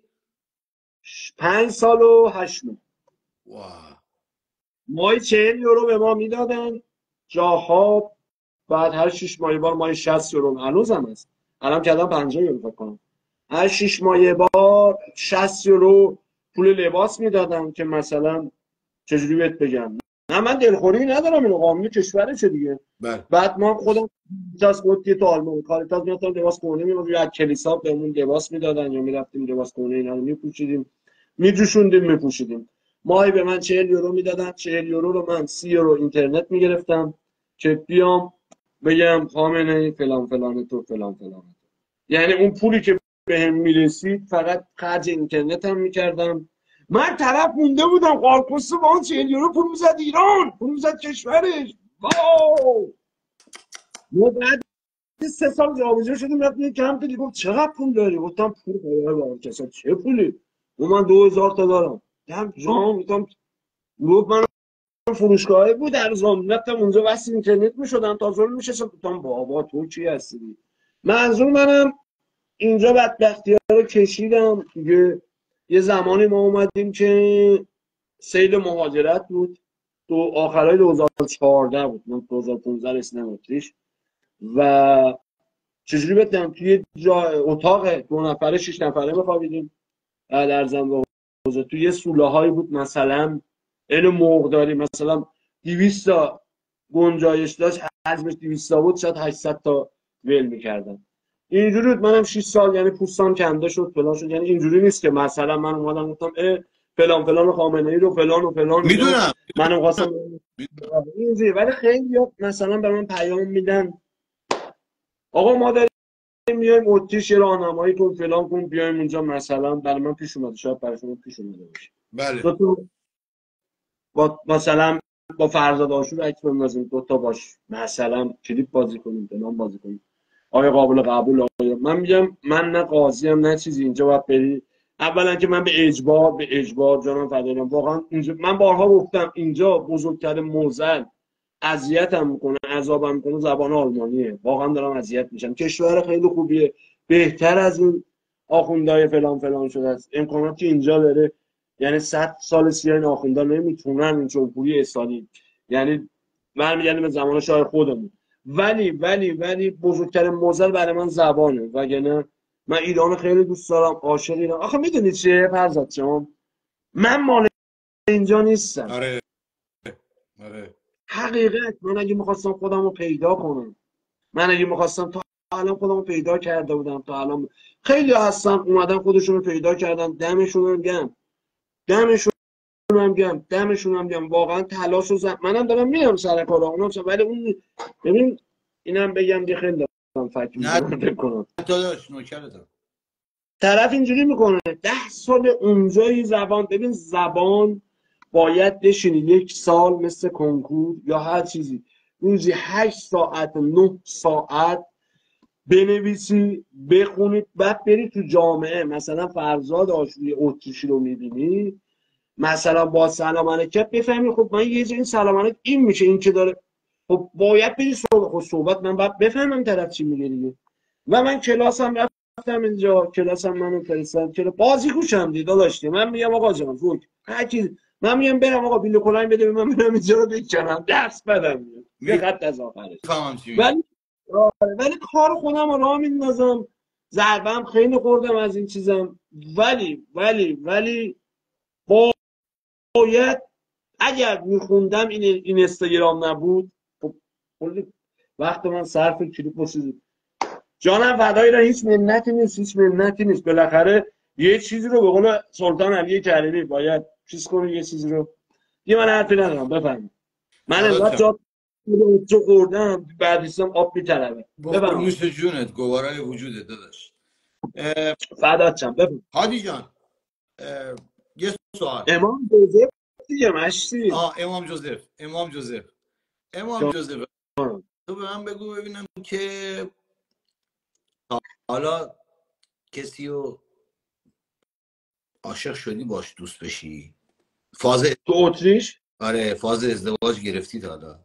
5 سال و 8 ماه. واه. ماهی 40 یورو به ما میدادن جاها. بعد هر 6 ماه یه بار ماهی 60 یورو هنوزم هست. الان کردم 50 یورو فکر کنم. هر 6 ماه یه بار 60 یورو پول لباس میدادن که مثلا چجوری بهت بگم، نه من دلخوری ندارم اینو قانون کشورشه دیگه. بله. بعد ما خودم کاریتاس گفت تو آلمان کاریتاس میاتم لباس خونه میومد یا کلیسا بهمون لباس میدادن یا میرفتیم لباس خونه اینا رو میپوشیدیم میجوشوندیم میپوشیدیم. ماهی به من 40 یورو میدادن. 40 یورو رو من 30 یورو اینترنت میگرفتم که بیام بگم خامنه‌ای فلان فلان تو فلان فلان. یعنی اون پولی که بهم میرسید فقط خرج اینترنت هم میکردم. من طرف مونده بودم قارپوست با اون 40 یورو پول میزد ایران، پول میزد کشورش. واو. ما بعد 3 سال جابجا شدیم رفتیم یه کمپ دیگه. گفت چقدر پول داری؟ گفتم پول خدا دارم. کسا چه پولی؟ گفت من 2000 تا دارم. دیدم جان گفتم. گفت من فروشگاهی بود ارزان رفتم اونجا واسه اینترنت میشدم تا زور میشستم. گفتم بابا تو چی هستی؟ منظور منم اینجا بدبختی ها رو کشیدم دیگه. یه زمانی ما اومدیم که سیل مهاجرت بود. تو آخرای 2014 بود. من 2015 رسیدم اتریش. و چجوری بتونم توی اتاق 2 نفره 6 نفره بخوابیدیم. در زن توی یه سوله هایی بود مثلا اینو مرغداری مثلا 200 تا گنجایش داشت. حجمش 200 تا بود شاید 800 تا ول میکردن. اینجوری بود. منم 6 سال یعنی پوستام کنده شد فلان شد. یعنی اینجوری نیست که مثلا من اومدم گفتم فلان فلان خامنه‌ای رو فلان و فلان میدونم. منم خواستم اینجوری. ولی خیلی مثلا به من پیام میدن آقا ما داریم میایم اتریش راهنمایی کن فلان کن بیایم اونجا. مثلا برای من پیش اومده شاید برای شما پیش اومده باشه. بله. با مثلا با فرزاد آشور عکس بندازیم 2 تا باش مثلا کلیپ بازی کنیم فلان بازی کنیم. آیا قابل قبول؟ آیا من میگم من نه قاضی ام نه چیزی. اینجا باید بری. اولا که من به اجبار جانم فدایم. واقعا اینجا من بارها گفتم اینجا بزرگترین موزل اذیتم میکنه عذابم میکنه زبان آلمانیه. واقعا دارم اذیت میشم. کشور خیلی خوبیه، بهتر از این آخوندهای فلان فلان شده است. امکاناتی اینجا داره. یعنی 100 سال سیاه این آخوندا نمیتونن این جمهوری اسلامی یعنی برمیگردیم به زمان شاه خودمون. ولی بزرگترین موزل برای من زبانه. وگرنه من ایران خیلی دوست دارم، عاشق ایران. آخه میدونید چیه فرزاد جان؟ من مال اینجا نیستم. آره. حقیقت من اگه میخواستم خودم رو پیدا کنم، من اگه میخواستم تا الان خودم رو پیدا کرده بودم. تا الان خیلی هستن اومدن خودشون رو پیدا کردن. دمشون هم گم. واقعا تلاش و منم دارم میرم سر کار اونم. ولی اون ببین اینم بگم که خیلی دارم فکر نه می‌کنم. داداش نوکرتم. طرف اینجوری میکنه 10 سال اونجای زبان. ببین زبان باید بشینی 1 سال مثل کنکور یا هر چیزی روزی 8 ساعت 9 ساعت بنویسی بخونید، بعد بری تو جامعه. مثلا فرزاد آشوری اتریشی رو میبینی، مثلا با سلام علیکم بفهمی خب من یه این سلام علیکم این میشه، این که داره. خب باید بری صحبت من باید بفهمم طرف چی میگه دیگه. و من کلاسم رفتم اینجا، کلاسم منو فرستادن که بازی گوشم دیدا داشتیم. من میگم آقا جان فوت هر کی، من میگم برم آقا بیل کلاین بده من برم اینجا رو بکنم درس بدم یه خط از آخرش. میفهمم چی میگی. ولی ولی کار خودم رو راه میندازم، ضربم خیلی خوردم از این چیزم. ولی باید اگر میخوندم این اینستاگرام نبود خب کلی وقت من صرف کلیپ و چیزی. جانم فدایی را هیچ منتی نیست، هیچ منتی نیست. بالاخره یه چیزی رو به قول سلطان علی کریمی باید چیز کنی، یه چیزی رو. یه من حرفی ندارم بفرمایید. من انقدر جا خوردم بعدیستم آب میطلبه. بخور نوش جونت، گوارای وجودت داداش. فدات شم. بفرمایید هادی جان یه سوال. امام جوزف دیگه مشتی. امام جوزف تو به من بگو ببینم که حالا کسی رو عاشق شدی باش دوست بشی، تو اتریش؟ آره فاز ازدواج گرفتی تا حالا؟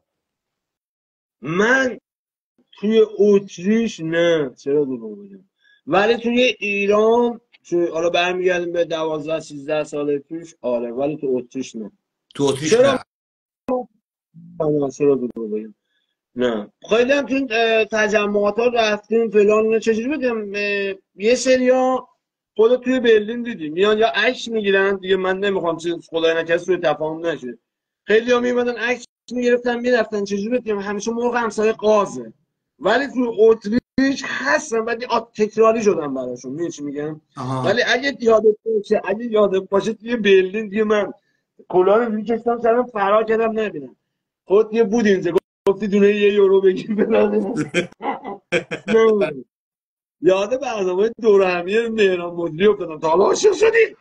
من توی اتریش نه، چرا دروغ بگم، ولی توی ایران حالا برمیگردیم به 12-13 سال پیش آره، ولی تو اتریش نه. تو اتریش چرا؟ نه. چرا دروغ بگم؟ نه خیلی هم تو تجمعات ها رفتیم فلان. چجوری بگم، یه سریا خود توی برلین دیدیم میان یا عکس میگیرن دیگه، من نمیخوام چیز خدای نکرده سوء تفاهم نشه، خیلی ها میمدن عکس میگرفتن میرفتن. چجوری بگم، همیشه موقع همسایه قازه، ولی توی اتریش هستن ولی تکراری شدن براشون. میدونی چی میگم؟ ولی اگه یادت باشه توی برلین دیگه من کلاه رو میکشتم سرم فرار کردم نبینم. خود یه بود اینجا گفتی دونه €1 بگیر بدن. نه یاد برنامه دور همیه مهران مدیری افتادم. تا حالا عاشق شدی؟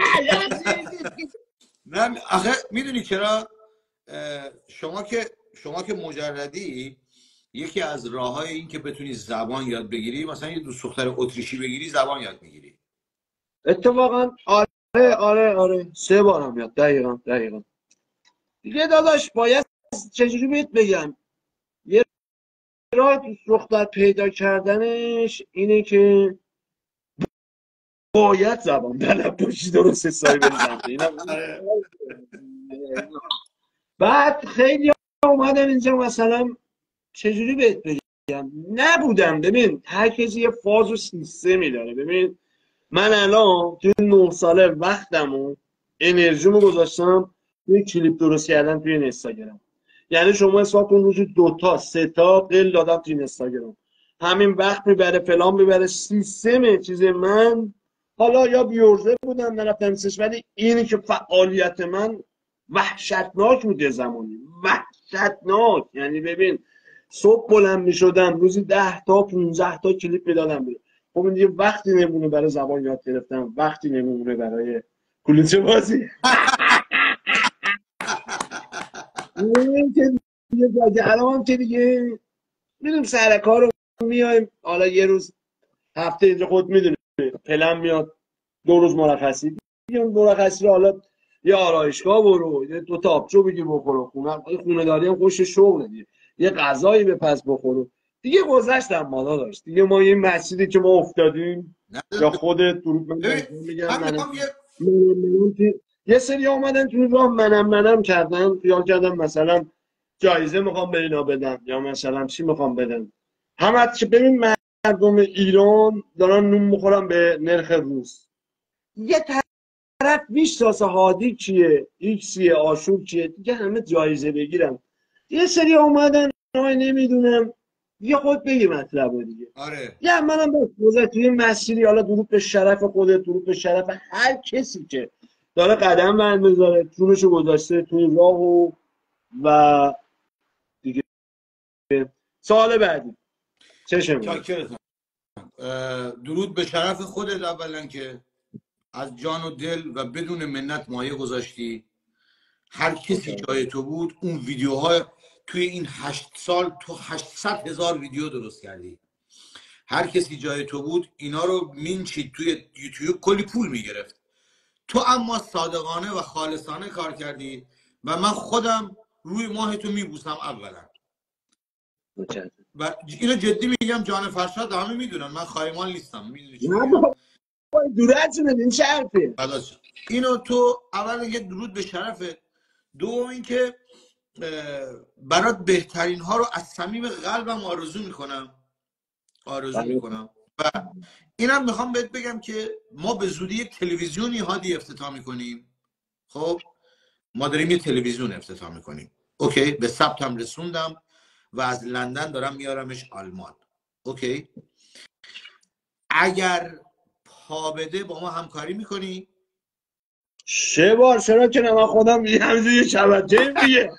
نه آخه میدونی چرا؟ شما که مجردی، یکی از راههای این که بتونی زبان یاد بگیری مثلا یه دوست دختر اتریشی بگیری زبان یاد میگیری. اتفاقا آره 3 بارم یاد. دقیقا دیگه داداش باید چجوری بهت بگم، یه راه دوست دختر پیدا کردنش اینه که باید زبان بلد باشی، درست حسابی بری سمت اینا. بعد خیلی اومدن اینجا مثلا چجوری بهت بگم نبودم. ببین هر کسی یه فاز و سیستمی داره. ببین من الان توی 9 ساله وقتم و انرژیمو گذاشتم توی کلیپ درست کردن توی اینستاگرام. یعنی شما حساب کن روزی 2 تا 3 تا قل دادم توی اینستاگرام، همین وقت میبره فلان میبره. سیستم چیز من حالا یا بیورزه بودم نرفتم سش، ولی اینی که فعالیت من وحشتناک بوده زمانی، وحشتناک. یعنی ببین صبح بلند میشدم روزی 10 تا 15 تا کلیپ میدادم بیرون. خب این دیگه وقتی نمونه برای زبان یاد گرفتم، وقتی نمونه برای کلوچه بازی. این که دیگه الان که دیگه میدونم سر کار رو میایم، حالا یه روز هفته اینجا خود میدونی پلن میاد 2 روز مرخصی، دیگه اون مرخصی رو حالا یه آرایشگاه برو، یه 2 تا آبجو بگی بخورو، خونه داری هم خوش شغله دیگه، یه غذایی به پس بخورو دیگه. گذشتم مالا داشت دیگه. ما این مسیری که ما افتادیم یا خودت دروغ میگم یه سری اومدن تو راه منم کردن، خیال کردم مثلا جایزه میخوام به اینا بدم یا مثلا چی میخوام بدم. همه که ببین مردم ایران دارن نون میخورن به نرخ روز. یه طرف میشناسه هادی کیه، ایکسیه، آشور کیه، دیگه همه جایزه بگیرن. یه سری اومدن نمیدونم دیگه خود بگی مطلب دیگه. آره یا منم بس توی مسیری، حالا درود به شرف خودت، درود به شرف هر کسی که داره قدم برمی‌داره جونشو گذاشته توی راه و دیگه. سوال بعدی چشم. چاکرتم. درود به شرف خودت اولا که از جان و دل و بدون منت مایه گذاشتی. هر کسی جای تو بود اون ویدیوهای توی این 8 سال تو 800,000 ویدیو درست کردی. هر کسی جای تو بود اینا رو مینچید توی یوتیوب، کلی پول میگرفت. تو اما صادقانه و خالصانه کار کردی و من خودم روی ماه تو میبوسم اولا. و اینو جدی میگم، جان فرشاد همه میدونن من خایمال نیستم، میدونی چی میگم. دورتونه این چه حرفه؟ اینو تو اول یه درود به شرفت، دوم اینکه برات بهترین ها رو از صمیم قلبم آرزو میکنم و اینم میخوام بهت بگم که ما به زودی یک تلویزیونی هادی افتتاح میکنیم. خب ما داریم یه تلویزیون افتتاح میکنیم. اوکی، به ثبتم رسوندم و از لندن دارم میارمش آلمان. اوکی، اگر پا بده با ما همکاری میکنی؟ 3 بار چرا که نه، من خودم همینجوری یه شبکه دیگه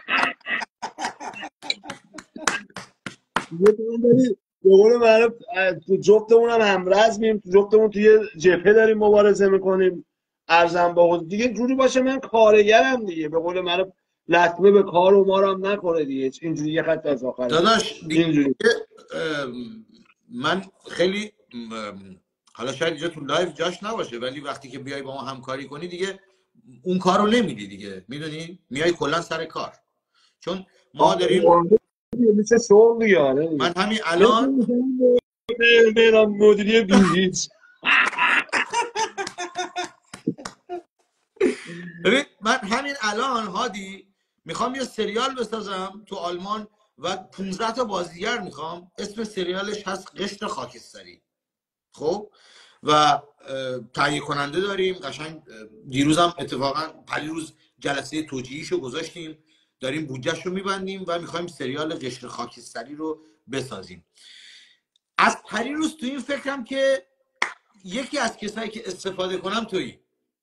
به قول معروف تو جفتمون هم رزمیم، تو جفتمون توی جبهه داریم مبارزه میکنیم. ارزم با خود دیگه جوری باشه من کارگرم دیگه، به قول معروف لطمه به کار و ما رو هم نکنه دیگه، اینجوری یه خط از آخر داداش اینجوری. من خیلی حالا شاید اینجا تو لایو جاش نباشه، ولی وقتی که بیای با ما همکاری کنی دیگه اون کار رو نمیدی دیگه، میدونی میای کلا سر کار. چون ما داریم مثل شغل دیگه. من همین الان برم مدیری بیهیچ. ببین من همین الان هادی میخوام یه سریال بسازم تو آلمان و 15 تا بازیگر میخوام، اسم سریالش هست قشر خاکستری. خب و تهیه کننده داریم، قشنگ دیروزم اتفاقا پریروز جلسه توجیهیشو گذاشتیم، داریم بودجهشو میبندیم و میخوایم سریال قشر خاکستری رو بسازیم. از پریروز تو این فکرم که یکی از کسایی که استفاده کنم تویی.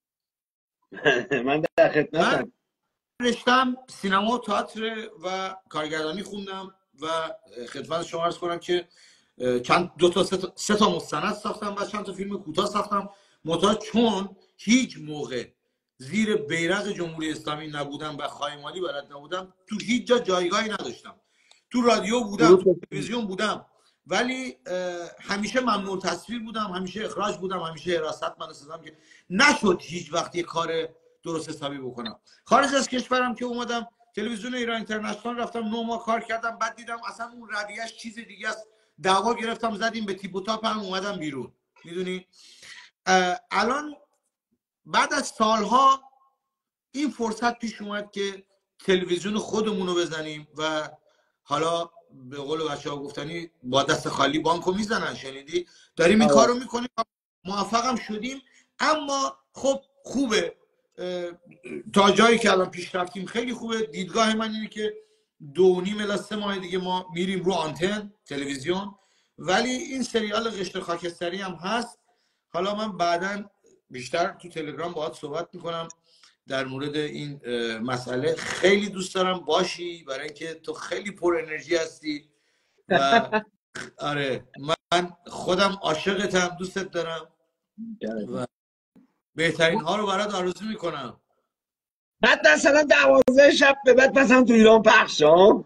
من در خدمتم. رشتم سینما و تئاتر و کارگردانی خوندم و خدمت شما عرض کنم که سه تا مستند ساختم و چند تا فیلم کوتاه ساختم. منتها چون هیچ موقع زیر بیرق جمهوری اسلامی نبودم و خایمالی بلد نبودم، تو هیچ جا جایگاهی نداشتم. تو رادیو بودم، تو تلویزیون بودم، ولی همیشه ممنوع تصویر بودم، همیشه اخراج بودم، همیشه حراست من سازم که نشد هیچ وقت یه کار درست حسابی بکنم. خارج از کشورم که اومدم تلویزیون ایران اینترنشنال رفتم 9 ماه کار کردم، بعد دیدم اصلا اون رویه‌اش چیز دیگه است، دعوا گرفتم زدیم به تیپ و تاپ هم اومدم بیرون. میدونی الان بعد از سالها این فرصت پیش اومد که تلویزیون خودمون رو بزنیم و حالا به قول بچه‌ها گفتنی با دست خالی بانکو میزنن، شنیدی؟ داریم این کار رو میکنیم، موفقم شدیم. اما خب خوبه تا جایی که الان پیش رفتیم خیلی خوبه. دیدگاه من اینه که 2.5 الی 3 ماه دیگه ما میریم رو آنتن تلویزیون، ولی این سریال قشر خاکستری هم هست. حالا من بعداً بیشتر تو تلگرام باهات صحبت میکنم در مورد این مسئله. خیلی دوست دارم باشی برای اینکه تو خیلی پر انرژی هستی و آره من خودم عاشقتم، دوستت دارم و بهترین ها رو برات آرزو میکنم. بعد مثلا 12 شب به بعد مثلا تو ایران پخش ها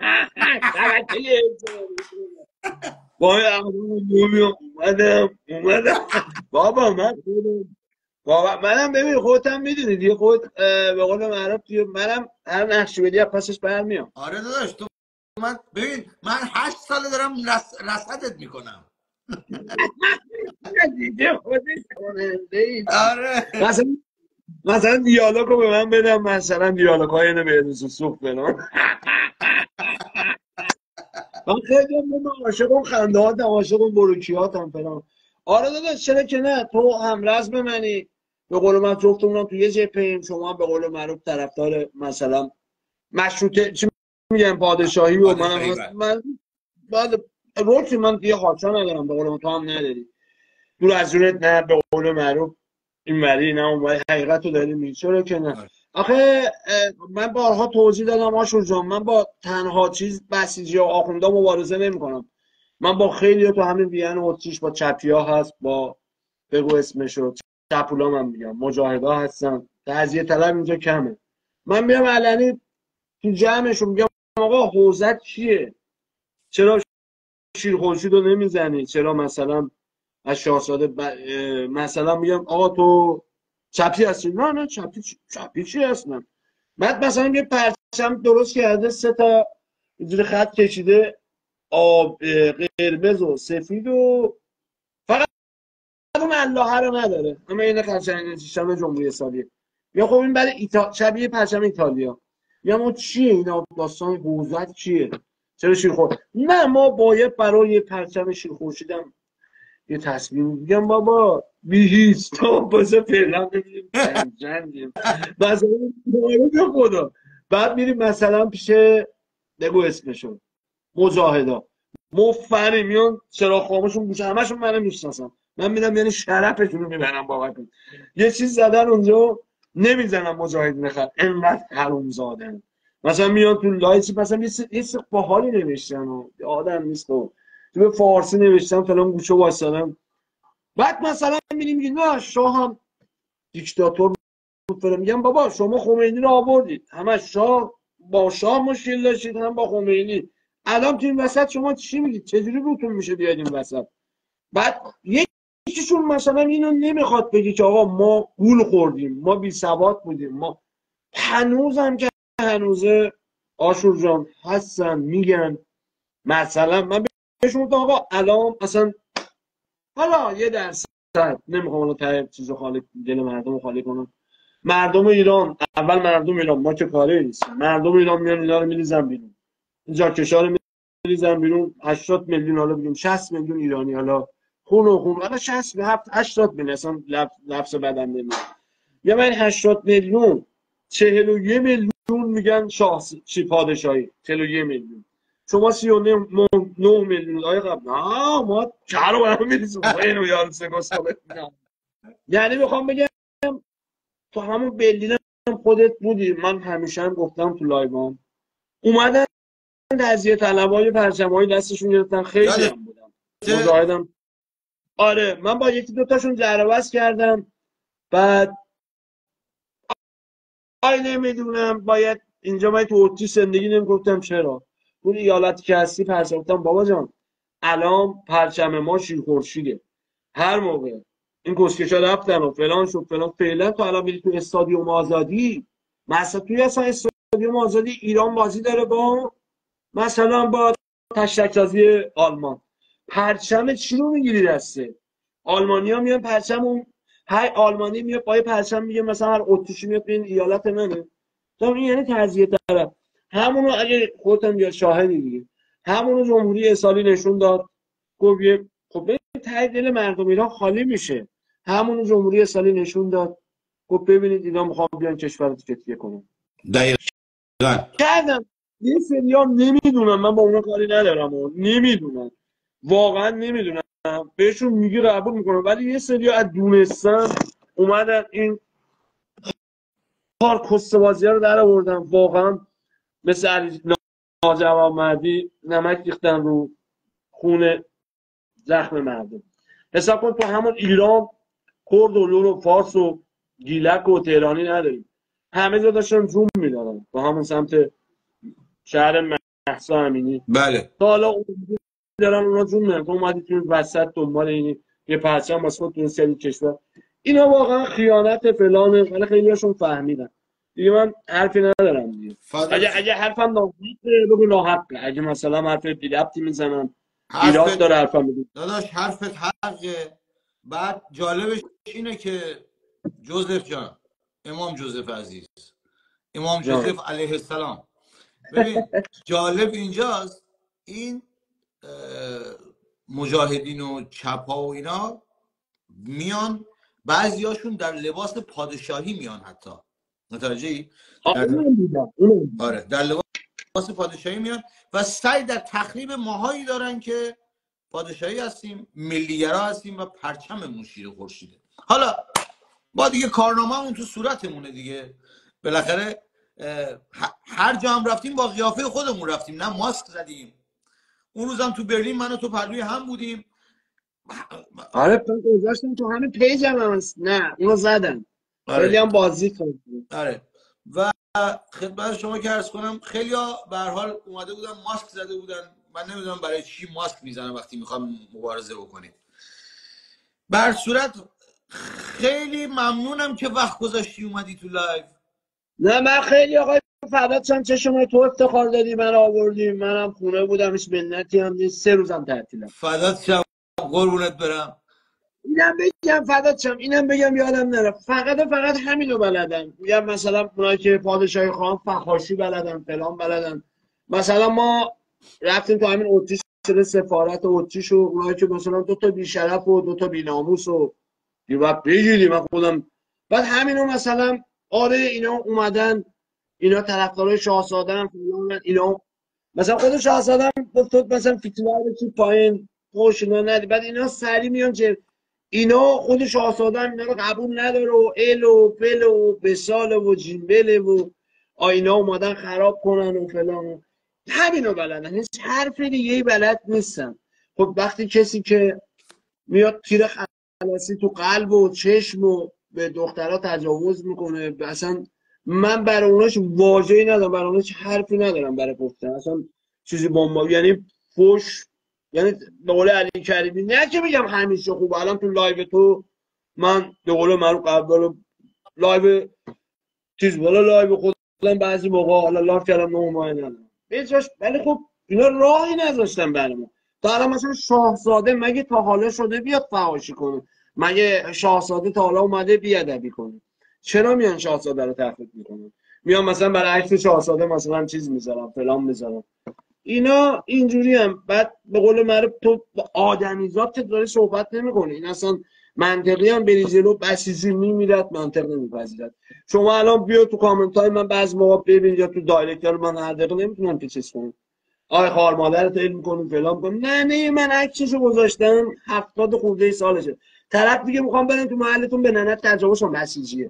وای اومدم بابا منم ببین خودتم میدونی دیگه، خود به قول معروف دیگه منم هر نقشی بدی پسش برمیام. آره داداش تو من ببین من 8 ساله دارم رصدت میکنم. دیگه خودش کننده ای. آره مثلا دیالوگو به من بدم، مثلا دیالوگ های اینو به روز سوخت بنام. من خیلی عاشقم خندهاتم، عاشقم بروکیاتم فلان. آره داداش چرا که نه، تو هم رزم منی، به قول من جفتمون تو یه جبهه‌ایم، شما به قول معروف طرفدار مثلا مشروطه چی میگن پادشاهی و من بعد روکی من دیگه خاطر ندارم، به قول من تو هم نداری. دور از جونت نه، به قول معروف این مری نه اون حقیقت رو داری میگی، چرا که نه. آخه من بارها توضیح دادم آشور جان، من با تنها چیز بسیجی و آخوندا مبارزه نمی کنم. من با خیلی تو همین وین اتریش با چپیا هست، با بگو اسمشو، چپولا من میگم، مجاهدا هستن، تجزیه طلب اینجا کمه. من میام علنی تو جمعشون میگم آقا حوزت چیه؟ چرا شیر خورشید رو نمیزنی؟ چرا مثلا از شاهزاده مثلا میگم آقا تو چپی هستی؟ نه چپی چی هستم؟ بعد مثلا یه پرچم درست کرده، 3 تا اینجوری خط کشیده، آب قرمز و سفید و فقط اون اللهه رو نداره، اما این خرچنگ شیشم جمهوری اسلامی. یا خب این برای شبیه پرچم ایتالیا. یا ما چیه اینا؟ داستان حوزت چیه؟ چرا شیرخور؟ نه ما باید برای پرچم شیرخورشیدم یه تصمیم میگم بابا بیهیست تا بازه فعلا ببینیم جنگیم مثلا به خدا. بعد میریم مثلا پیش بگو اسمشون مجاهدا، مفری میان چرا خاموشون گوشه، همشون منو میشناسن، من میدم یعنی شرفشون رو میبرم باورتون. یه چیز زدن اونجا نمیزنم مجاهدین خط، انقدر حروم زادن. مثلا میان تو لایچی مثلا یه باحالی نوشتن و آدم نیست تو به فارسی نوشتن فلان گوشه واسادن. بعد مثلا میگیم نه شاه هم دیکتاتور بود فلان. میگم بابا شما خمینی رو آوردید، همه شاه با شاه مشکل داشتید هم با خمینی، الان تو این وسط شما چی میگید؟ چجوری روتون میشه بیاید این وسط؟ بعد یکیشون مثلا اینو نمیخواد بگی که آقا ما گول خوردیم، ما بی سواد بودیم، ما هنوزم که هنوزه آشور جان هستن میگن. مثلا من بهشون گفتم آقا الان مثلا حالا 1% نمیخوام اون ته چیزو خالی دل مردم خالی کنم. مردم ایران، اول مردم ایران، ما که کاری نیست، مردم ایران میان اینا رو میریزن بیرون، اینجا کشار میریزن بیرون. 80 میلیون، حالا بگیم 60 میلیون ایرانی، حالا خون و خون، حالا 60 80 میلیون اصلا لفظ بدن نمیاد. یا من 80 میلیون 41 میلیون میگن شاه چی پادشاهی، 41 میلیون. شما 39 میلیون آقای قبل نه ما چرا برام میریزیم اینو یار سگوساله. یعنی میخوام بگم تو همون برلین خودت بودی، من همیشه هم گفتم تو لایوام اومدن تجزیه طلبای پرچمایی دستشون گرفتن، خیلی هم بودم مجاهدم. آره من با یکی دوتاشون جربست کردم. بعد نمیدونم باید اینجا باید تو اتریش زندگی نمیگفتم چرا اون ایالتی که هستی پرچم. گفتم بابا جان الان پرچم ما شیر خورشیده، هر موقع این کسکشا رفتن و فلان شد فلان، فعلا تو الان میری تو استادیوم آزادی، مثلا توی اصلا استادیوم آزادی ایران بازی داره با مثلا با تشک‌سازی آلمان، پرچم چی رو میگیری دسته؟ آلمانیا میان پرچم اون، هر آلمانی میاد با پرچم میگه مثلا هر اتریشی میاد به این ایالت منه. تو این یعنی تجزیه طلب. همونو اگه خودتون یا شاهدی دیگه، همونو جمهوری اسلامی نشون داد، گفت خب به ته دل مردم ایران خالی میشه. همونو جمهوری اسلامی نشون داد، گفت ببینید اینا میخوان بیان کشور رو تکیه کنن. دقیقاً کردم. یه سریا نمیدونم، من با اونا کاری ندارم و نمیدونم، واقعا نمیدونم، بهشون میگی قبول میکنم، ولی یه سریا از دونستان اومدن این کار کستوازی رو در آوردن، واقعا مثل علی ناجوانمردی نمک ریختن رو خون زخم مردم. حساب کن تو همون ایران کرد و لور و فارس و گیلک و تهرانی نداریم، همه جا داشتن جون میدادن تو همون سمت شهر مهسا امینی. بله تا حالا دارن اونا جون میدن، تو اومدی توی وسط دنبال اینی یه پرچم واسه خود تو این سری کشور. اینا واقعا خیانت فلانه، ولی خیلی هاشون فهمیدن دیگه. من حرفی ندارم دیگه. اگه حرفم ناحقه بگو ناحقه، اگه مثلا حرف بی ربطی میزنم ایراد داره حرفم بگو. داداش حرفت حقه. بعد جالبش اینه که جوزف جان، امام جوزف عزیز، امام جوزف علیه السلام، ببین جالب اینجاست، این مجاهدین و چپ ها و اینا میان، بعضیاشون در لباس پادشاهی میان، حتی متوجهی؟ آره در لباس پادشاهی میان و سعی در تخریب ماهایی دارن که پادشاهی هستیم، ملیگرا هستیم و پرچممون شیر خورشیده. حالا با دیگه کارنامه‌مون تو صورتمونه دیگه، بالاخره هر جا هم رفتیم با قیافه خودمون رفتیم، نه ماسک زدیم. اون روزم تو برلین من و تو پلوی هم بودیم. آره من گذاشتم تو همین پیجم هم هست. نه اونو زدم. خیلی آره هم بازی کرد. آره. و خدمت شما که عرض کنم خیلی ها به هر حال اومده بودن ماسک زده بودن. من نمیدونم برای چی ماسک میزنن وقتی میخوام مبارزه بکنیم. بر صورت خیلی ممنونم که وقت گذاشتی اومدی تو لایو. نه من خیلی آقای فدات شم، چشم تو افتخار دادی من آوردی. منم خونه بودم هیچ منتی هم نیست، 3 روزم تعطیلم. فدات شم، قربونت برم. اینم بگم فدات شم، اینم بگم یادم نره، فقط همینو بلدم. میگم مثلا اونایی که پادشاهی خان فحاشی بلدن فلان بلدن. مثلا ما رفتیم تو همین اتریش، شده سفارت اتریش، و اونایی که مثلا 2 تا بی‌شرف و 2 تا بی‌ناموس و دیوار بگیری من خودم. بعد همینو مثلا آره اینا اومدن، اینا طرفدارای شاهزاده‌ان فلان، اینا مثلا خود شاهزاده گفت مثلا فیتنه بچی پایین فوش اینا ندی. بعد اینا سری میان که اینا خود شاهزاده اینا رو قبول نداره و ال و فل و بسال و جیمبل و آینا اومدن خراب کنن و فلان. همینو بلدن، هیچ حرف دیگه ای بلد نیستن. خب وقتی کسی که میاد تیر خلاصی تو قلب و چشم و به دخترها تجاوز میکنه، اصلا من برای اوناش واژه‌ای ندارم، برای اوناش حرفی ندارم برای گفتن. اصلا چیزی بمب یعنی فوش، یعنی به قول علی کریمی، نه که بگم همیشه خوبه. الان تو لایو تو من به قول معروف قبل لایو چیز بالا لایو خودم بعضی موقع حالا لاف کردم نه ماه ندارم هیچ، ولی خب اینا راهی نذاشتن برای ما. تا الان مثلا شاهزاده مگه تا حالا شده بیاد فحاشی کنه؟ مگه شاهزاده تا حالا اومده بیادبی کنه؟ چرا میان شاهزاده رو تخریب میکنن؟ میان مثلا برای عکس شاهزاده مثلا چیز میذارن فلان میذارن. اینا اینجوری هم. بعد به قول معروف تو با آدمیزاد که داره صحبت نمیکنه. این اصلا منطقی هم بری جلو بسیجی میمیرد، منطق نمیپذیرد. شما الان بیا تو کامنت های من بعضی موقع ببین یا تو دایرکت رو من هر دقیقه نمیتونم که چیز کنم آی خار مادرت علم کنیم فلان کنیم. نه من عکسشو گذاشتم 70 خورده سالشه، طرف دیگه میخوام برن تو محلتون به ننت تجاوز کنن بسیجیه.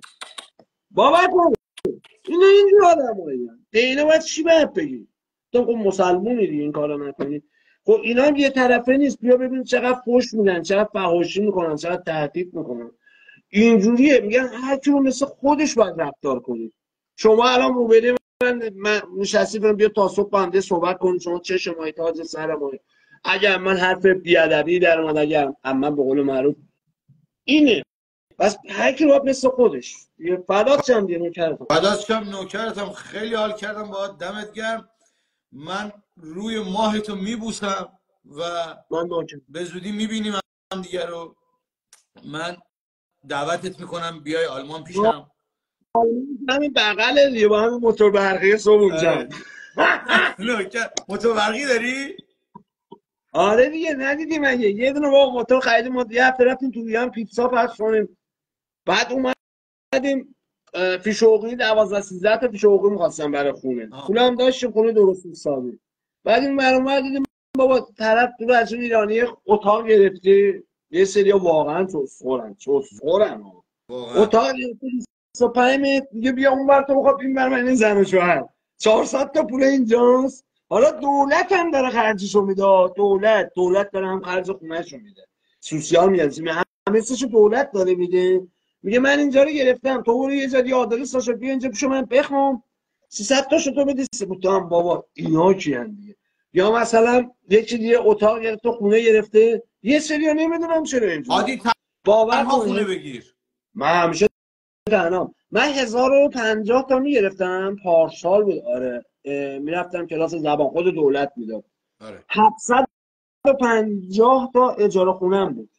باور کن اینا اینجور آدمایی هستن. اینا باید چی باید بگی؟ تو خب مسلمونی دیگه این کارو نکنی. خب اینا هم یه طرفه نیست. بیا ببین چقدر فحش میدن، چقدر فحاشی میکنن، چقدر تهدید میکنن. اینجوریه. میگن هر کی رو مثل خودش باید رفتار کنید. شما الان روبروی من نشستی برم بیا تا صبح بنده صحبت کنید، شما چه مایی تاج سر مایی. اگر من حرف بیادبی در اومد، اگر من به قول معروف اینه، بس هر کی رو باید مثل خودش. یه فدات شم دیگه نوکرتم. فدات شم نوکرتم. خیلی حال کردم باهات، دمت گرم. من روی ماهتو میبوسم و من نوکرم. به زودی میبینیم هم دیگه رو. من دعوتت میکنم بیای آلمان پیشم. همین بغل دیگه با همین موتور برقی صبح اونجا. نوکر موتور برقی داری؟ آره دیگه ندیدی مگه یه دونه با موتور خریدیم ما یه هفته رفتیم تو هم پیتزا پخش کنیم. بعد اومدیم فیشوقی 12 13 تا فیشوقی می‌خواستم برای خونه. پولم داشتیم خونه درست حسابی. بعد این برام دیدیم بابا طرف تو بچه ایرانی اتاق گرفته. یه سری واقعا چسخورن اتاق گرفته 25 متر دیگه. بیا اون بر تو بخواد این بر من زن و شوهر 400 تا پول اینجاست. حالا دولت هم داره خرجشو میده. دولت داره هم خرج خونهشو میده. سوسیال میاد همه چیزو دولت داره میده. میگه من اینجا رو گرفتم، تو برو یه جایی آدرس داشت بیا اینجا پیش من بخون 300 تاشو تو بده. گفتم بابا اینا کیان دیگه؟ یا مثلا یکی دیگه اتاق گرفته خونه گرفته. یه سریو نمیدونم چرا اینجوری. عادی باور تنها کن خونه بگیر. من همیشه تنها. من 1050 تا میگرفتم پارسال بود. آره میرفتم کلاس زبان خود دولت میداد. آره 750 تا اجاره خونم بود.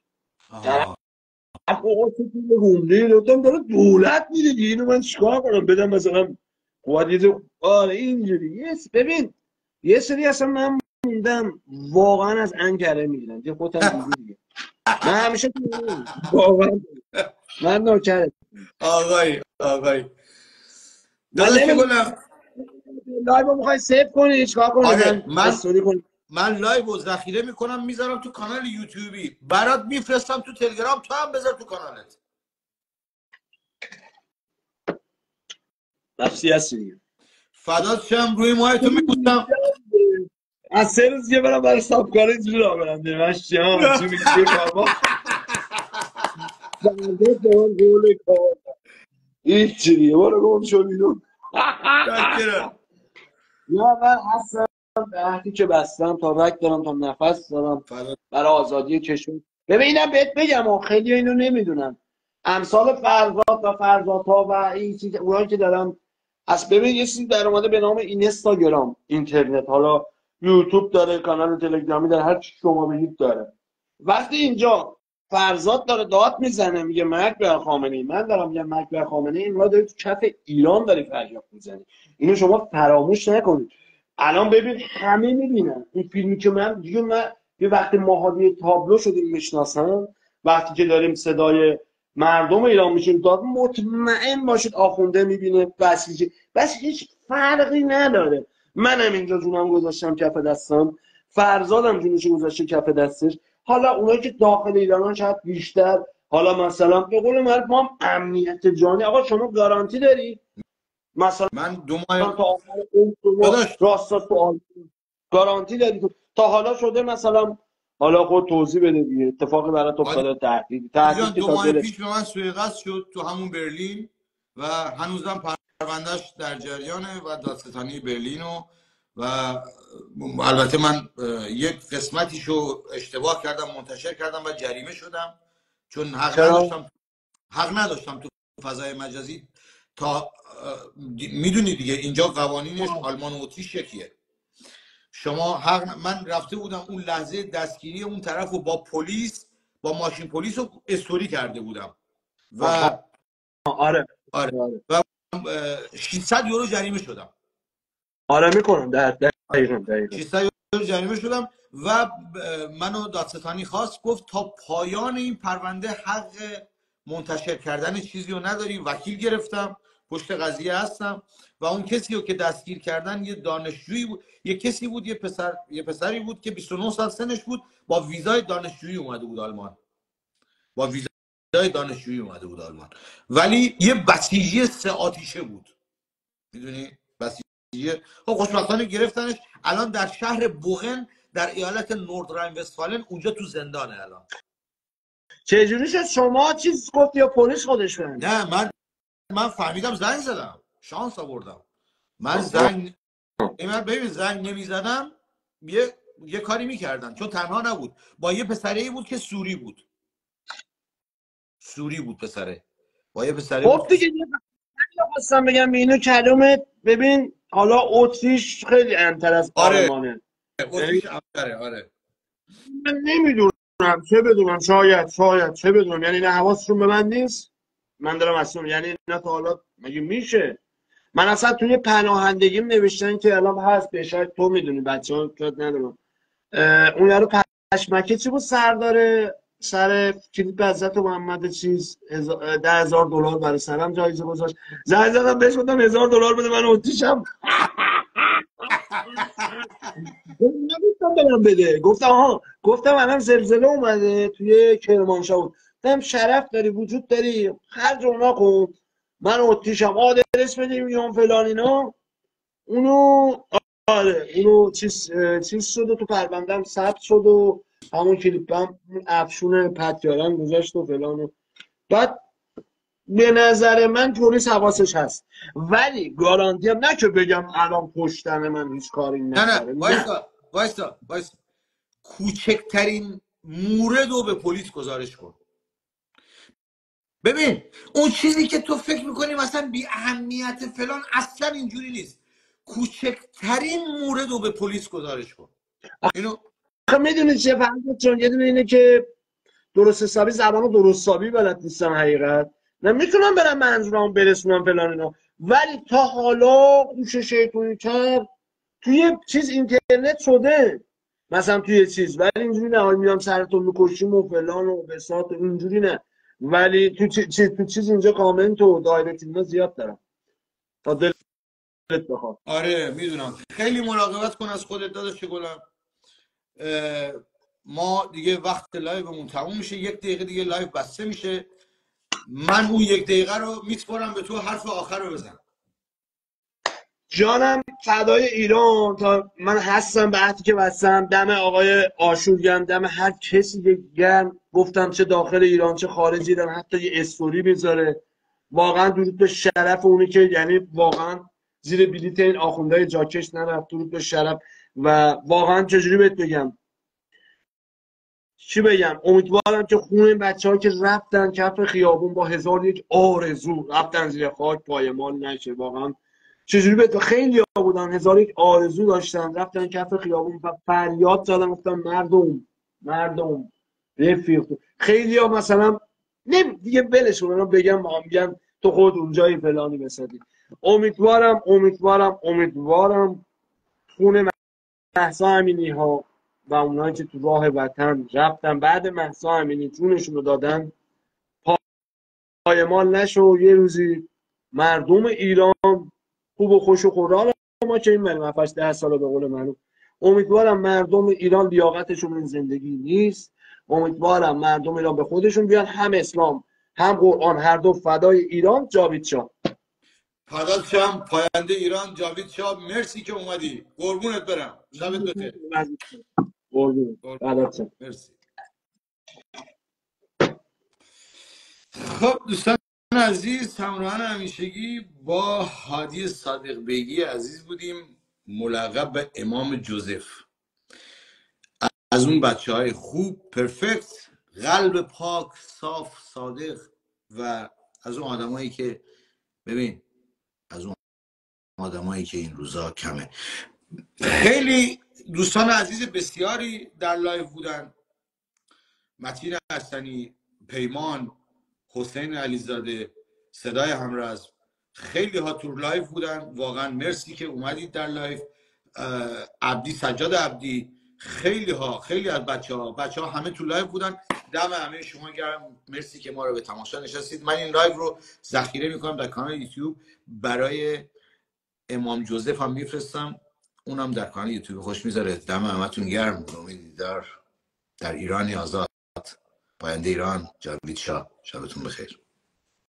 آقا تو روملی دادم داره دولت میده دیگه. اینو من چیکار کنم بدم مثلا قواعد. آره اینجوری ببین یه سری اصلا من موندم واقعا از انگره میگیرن دیگه. خودم دیدی دیگه. من همیشه واقعا من نوکرت. آقای من داداش نمیدونم گلم. لایو میخوای سیو کنی چیکار کنی؟ آره من استوری کنی؟ من لایو رو ذخیره میکنم میذارم تو کانال یوتیوبی برات میفرستم تو تلگرام، تو هم بذار تو کانالت. نفسی هستی دیگه. فدات شم، روی ماه تو میبوسم. از 3 روز یه برم برای سابکار اینجوری را برم دیمش جان چی میگی کارما بنده به من قول کار هیچ چیزی برو گم شو بیرون. شاکرم. یا من اصلا به عهدی که بستم تا رک دارم تا نفس دارم فدا. برای آزادی کشور. ببینم بهت بگم خیلی اینو نمیدونن امثال فرزاد و فرزادها و این چیز اونایی که دارم از ببین یه چیزی در اومده به نام اینستاگرام اینترنت، حالا یوتیوب داره، کانال تلگرامی داره، هر چی شما بگید داره. وقتی اینجا فرزاد داره داد میزنه میگه مرگ بر خامنه‌ای، من دارم میگم مرگ بر خامنه‌ای، اینها داره تو کف ایران داره فریاد میزنه. اینو شما فراموش نکنید. الان ببین همه میبینن این فیلمی که من دیگه من یه وقتی ماهادی تابلو شدیم میشناسن، وقتی که داریم صدای مردم ایران میشیم داد مطمئن باشید آخونده میبینه بسیجی بس هیچ فرقی نداره. منم اینجا جونم گذاشتم کف دستم، فرزادم جونش گذاشته کف دستش. حالا اونایی که داخل ایران شاید بیشتر، حالا مثلا به قول من ما هم امنیت جانی آقا شما گارانتی داری مثلا من 2 ماه تا آخر اون داداش راستا تو گارانتی داری تا حالا شده مثلا؟ حالا خود توضیح بده دیگه اتفاقی برات افتاده عادی تهدید جان که 2 تا ماه دلت. پیش به من سوء شد تو همون برلین و هنوزم پروندهش در جریانه و دادستانی برلینو و البته من یک قسمتیشو اشتباه کردم منتشر کردم و جریمه شدم چون چرا؟ حق نداشتم تو فضای مجازی تا میدونی دیگه اینجا قوانینش آلمان و اتریش یکیه. شما حق من رفته بودم اون لحظه دستگیری اون طرف رو با پلیس با ماشین پلیس رو استوری کرده بودم و آها آره آره آره و 600 یورو جریمه شدم. آره میکنم دقیقا 600 یورو جریمه شدم و منو دادستانی خواست گفت تا پایان این پرونده حق منتشر کردن چیزی رو نداری. وکیل گرفتم پشت قضیه هستم و اون کسی رو که دستگیر کردن یه دانشجویی بود، یه کسی بود، یه پسری بود که 29 سال سنش بود، با ویزای دانشجویی اومده بود آلمان، با ویزای دانشجویی اومده بود آلمان، ولی یه بسیجی 3 آتیشه بود. میدونی بسیجی. خب خوشبختانه گرفتنش، الان در شهر بوغن در ایالت نوردراین وستفالن اونجا تو زندانه الان. چجوری شد شما چیز گفت یا پلیس خودش فهمید؟ نه من فهمیدم زنگ زدم شانس آوردم. من زنگ ببین زنگ نمیزدم یه کاری میکردن چون تنها نبود، با یه پسره بود که سوری بود پسره، با یه پسره خب بود که دیگه یه خواستم بگم اینو کلمه ببین حالا اتریش خیلی امتر از آره آلمانه. یعنی اتریش امتره. آره من نمیدونم چه بدونم، شاید چه بدونم، یعنی نه حواسشون به من نیست من دارم اصلا، یعنی نه تا حالا مگه میشه. من اصلا توی پناهندگیم نوشتن که الان هست به شاید تو میدونی بچه ها شاید ندونم اون یارو پشمکه چی بود سرداره سر کلیپ حضرت محمد چیز $10,000 برای سرم جایزه گذاشت. زنگ زدم بهش گفتم $1,000 بده من اتیشم. نگفتم برم بده، گفتم آها گفتم الان زلزله اومده توی کرمانشاه بود، گفتم شرف داری وجود داری خرج اونا کن من اتیشم آدرس بده میام فلان اینا. اونو آره اونو چیز شد و تو پروندم ثبت شد و همون کلیپم افشون پتیاران گذاشت و فلان و بعد به نظر من پلیس حواسش هست ولی گارانتی هم نه که بگم الان پشتن من هیچ کاری نه نکرده نه. وایسا کوچکترین مورد رو به پلیس گزارش کن. ببین اون چیزی که تو فکر میکنی مثلا بی اهمیت فلان اصلا اینجوری نیست. کوچکترین مورد رو به پلیس گزارش کن. اینو آخه میدونی چه فرقه چون یه دونه اینه که درست حسابی زبان درست حسابی بلد نیستم حقیقت نمیتونم برم منظورم برسونم فلان اینا، ولی تا حالا گوش شیطونی کرد توی چیز اینترنت شده مثلا توی چیز، ولی اینجوری نه میام سرتون میکشیم و فلان و بساط اینجوری نه، ولی تو چیز اینجا کامنت و دایرکت اینا زیاد دارم تا دلت بخواد. آره میدونم. خیلی مراقبت کن از خودت داداش گلم. ما دیگه وقت لایومون تموم میشه، 1 دقیقه دیگه لایو بسته میشه. من اون 1 دقیقه رو میسپارم به تو، حرف آخر رو بزن. جانم فدای ایران. تا من هستم به عهدی که بستم. دم آقای آشور گرم، دم هر کسی که گرم، گفتم چه داخل ایران چه خارج ایران، حتی یه استوری میذاره. واقعا درود به شرف اونی که یعنی واقعا زیر بلیت این آخوندهای جاکش نرفت. درود به شرف. و واقعا چجوری بهت بگم، چی بگم، امیدوارم که خون این بچه ها که رفتن کف خیابون با 1001 آرزو رفتن زیر خاک پایمال نشه. واقعا چجوری بهت، خیلی ها بودن 1001 آرزو داشتن رفتن کف خیابون و فریاد زدن گفتن مردم رفیق. خیلی ها مثلا دیگه ولشون رو بگم، ما میگن تو خود اونجایی فلانی بسدی. امیدوارم خون مهسا امینی ها و اونایی که تو راه وطن رفتن بعد مهسا امینی جونشون رو دادن پایمال نشه و یه روزی مردم ایران خوب و خوش و خورال. ما که این بریم 7-10 سال به قول معروف. امیدوارم مردم ایران لیاقتشون این زندگی نیست. امیدوارم مردم ایران به خودشون بیان، هم اسلام هم قرآن هر دو فدای ایران. جاوید شاه. فدات شم پاینده ایران. جاوید شاه مرسی که اومدی. قربونت برم. شبت بخیر. قربون. مرسی. خب دوستان عزیز، همراهان همیشگی با هادی صادق بیگی عزیز بودیم، ملقب به امام جوزف. از اون بچه های خوب، پرفکت، قلب پاک، صاف، صادق، و از اون آدمایی که ببین، از اون آدمایی که این روزا کمه. خیلی دوستان عزیز بسیاری در لایف بودن. متین حسنی، پیمان، حسین علیزاده، صدای همرز، خیلی ها تو لایف بودن. واقعا مرسی که اومدید در لایف. عبدی، سجاد عبدی، خیلی از بچه ها همه تو لایف بودن. دم همه شما گرم. مرسی که ما رو به تماشا نشستید. من این لایف رو ذخیره میکنم در کانال یوتیوب، برای امام جوزف هم میفرستم، اونم در کانال یوتیوب خوش میذاره. دم همتون گرم. امید دیدار در ایرانی آزاد. پاینده ایران. جاوید شاه. شبتون بخیر.